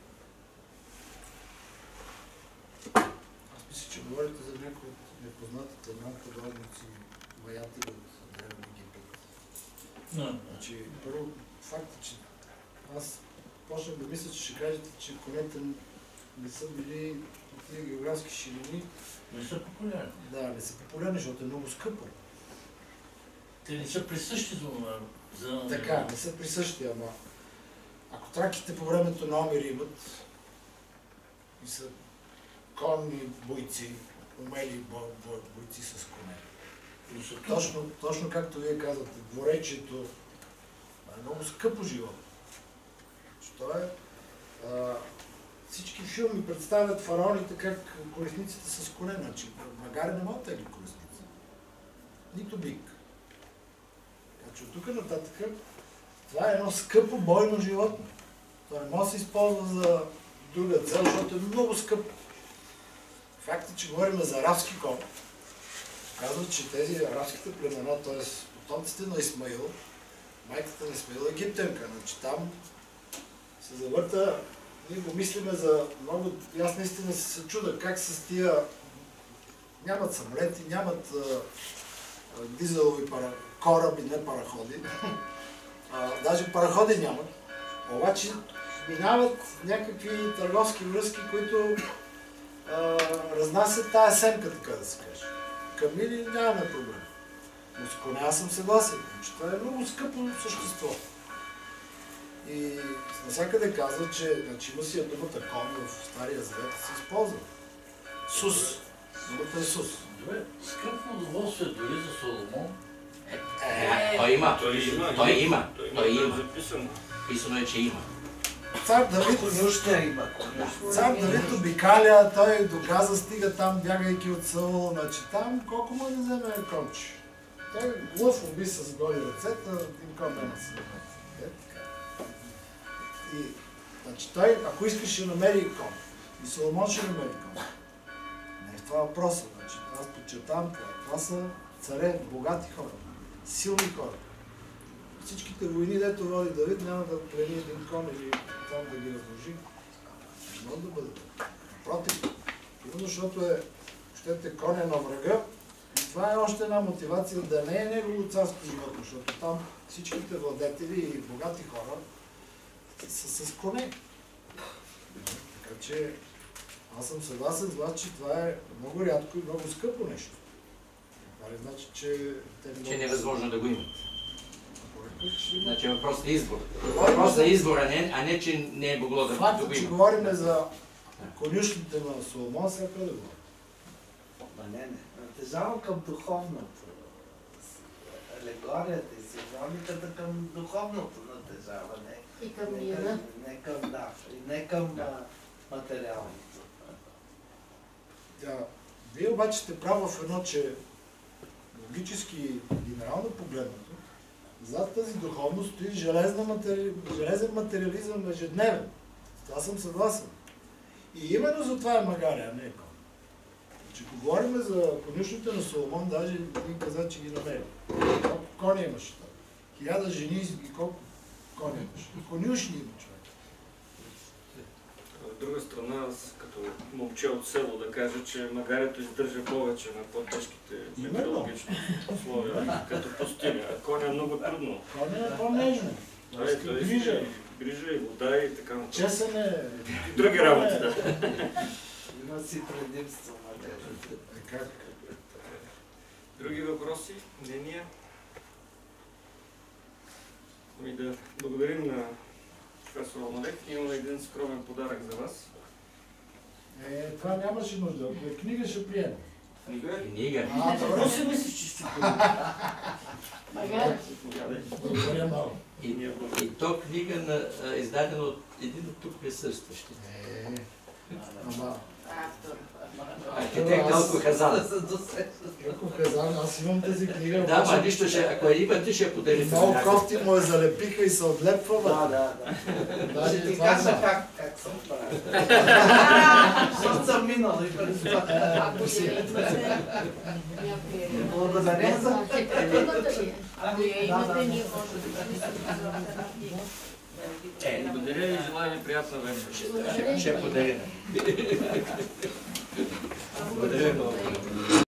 Аз мисля, че говорите за някои от непознатите нам художници, ваяти от Древен Египет.
No.
Значи, първо, факт е, че аз почнах да мисля, че ще кажете, че конете не са били от тези географски ширини.
Не са популярни.
Да, не са популярни, защото е много скъпо.
Те не са присъщи за това. За...
Така, не са присъщи, ама ако траките по времето на Омир имат и са конни бойци, умели бо, бо, бойци с коне. Точно, точно както вие казвате, дворечието е много скъпо живот. Що е? А, всички филми представят фараоните как колесниците с коне. Значи, магари не могат тегли колесници. Нито бик. Значи, от тук нататък това е едно скъпо бойно животно. Това не може да се използва за друга цел, защото е много скъпо. Факт е, че говорим за арабски кон. Казват, че тези арабските племена, т.е. потомците на Исмаил, майката на Исмаил е египтянка. Значи там се завърта, ние го мислиме за много, аз наистина се чуда как с тия, нямат самолети, нямат а, а, дизелови пара, кораби, не параходи, а, даже параходи нямат, обаче минават някакви търговски връзки, които а, разнасят тая семка, така да се каже. Камили нямаме проблем. Но с коня аз съм съгласен, че това е много скъпо същество. И навсякъде казва, че значи, има си думата кон в Стария Завет се използва. Сус. Думата е Сус.
Добре, скъпно удоволствие дори за Соломон.
Е, той има.
Той има.
Той има.
Той
Той
има.
има.
Записано.
Писано е, че има.
Цар Давид,
Конюшня има.
цар Давид обикаля, той доказа, стига там, бягайки от Саул, значи там колко може да вземе конче. Той лъв уби с голи ръцета, един кон няма да се намери. Е, така. И, значи той, ако искаш, ще намери кон. И Соломон ще намери кон. Не е в това въпроса. Значи, аз подчертавам това. Това са царе, богати хора, силни хора. Всичките войни, дето води Давид, няма да плени един кон или там да ги разложи. Не може да бъде. Напротив, именно защото е, щете, коня на врага, и това е още една мотивация да не е негово царско животно, защото там всичките владетели и богати хора са с коне. Така че аз съм съгласен с вас, че това е много рядко и много скъпо нещо. Това не значи, че те не
Че е невъзможно да го имат.
Значи,
Значи въпрос на избор. Въпрос на избор, а не, а не че не е могло да, да
факта,
го
че
има.
говорим за конюшните на Соломон, сега да говорим.
Ма не, не. Натежава към духовното. Алегорията и символиката към духовното натежава, не,
И към
не,
мира.
към, не към, да, и не към да. материалното.
Да. Вие обаче сте прав в едно, че логически и генерално погледнато, зад тази духовност стои железна матери... железен материализъм ежедневен. С това съм съгласен. И именно за това е магаря, а не е кон. Че говорим за конюшните на Соломон, даже един каза, че ги намери. Колко кони имаше там? Хиляда жени и колко кони имаше? Конюшни има човек.
От друга страна, аз като момче от село да кажа, че магарето издържа повече на по-тежките метеорологични условия, като пустиня. А коня е много трудно.
Коня е по-нежно.
Той е той
грижа.
и грижа и вода и така нататък.
Чесане.
И други работи, да.
Има си предимство, младежите.
Е, как?
Други въпроси, мнения? Ами да благодарим на професор Алмалек. Имаме един скромен подарък за вас.
Е, това нямаше нужда. Ако е книга, ще приема.
Книга?
Книга.
А,
Какво
добре.
си мислиш, че ще купя? Магаре.
Благодаря много.
И, и то книга на, а, издадена от един от тук присъстващите.
Е, ама,
Автор.
Архитект Елко Хазан.
ако казвам, аз имам тази книга.
Да, ма
обаче
нищо ще, ако я имате, ще я подарите.
много
на някой.
кофти му я залепиха и се отлепва.
Да,
вътре.
да, да.
Даже
Ще ти
това
кажа
знам.
как, как съм правил. Защото съм минал и през това.
Ако си идвате някакви...
Благодаря за...
Архитектурната ли? Ако я
Да,
имате,
да.
ние може да помислим.
Е,
Благодаря и желая ви приятна вечер.
ще, ще, ще подарим. Благодаря много.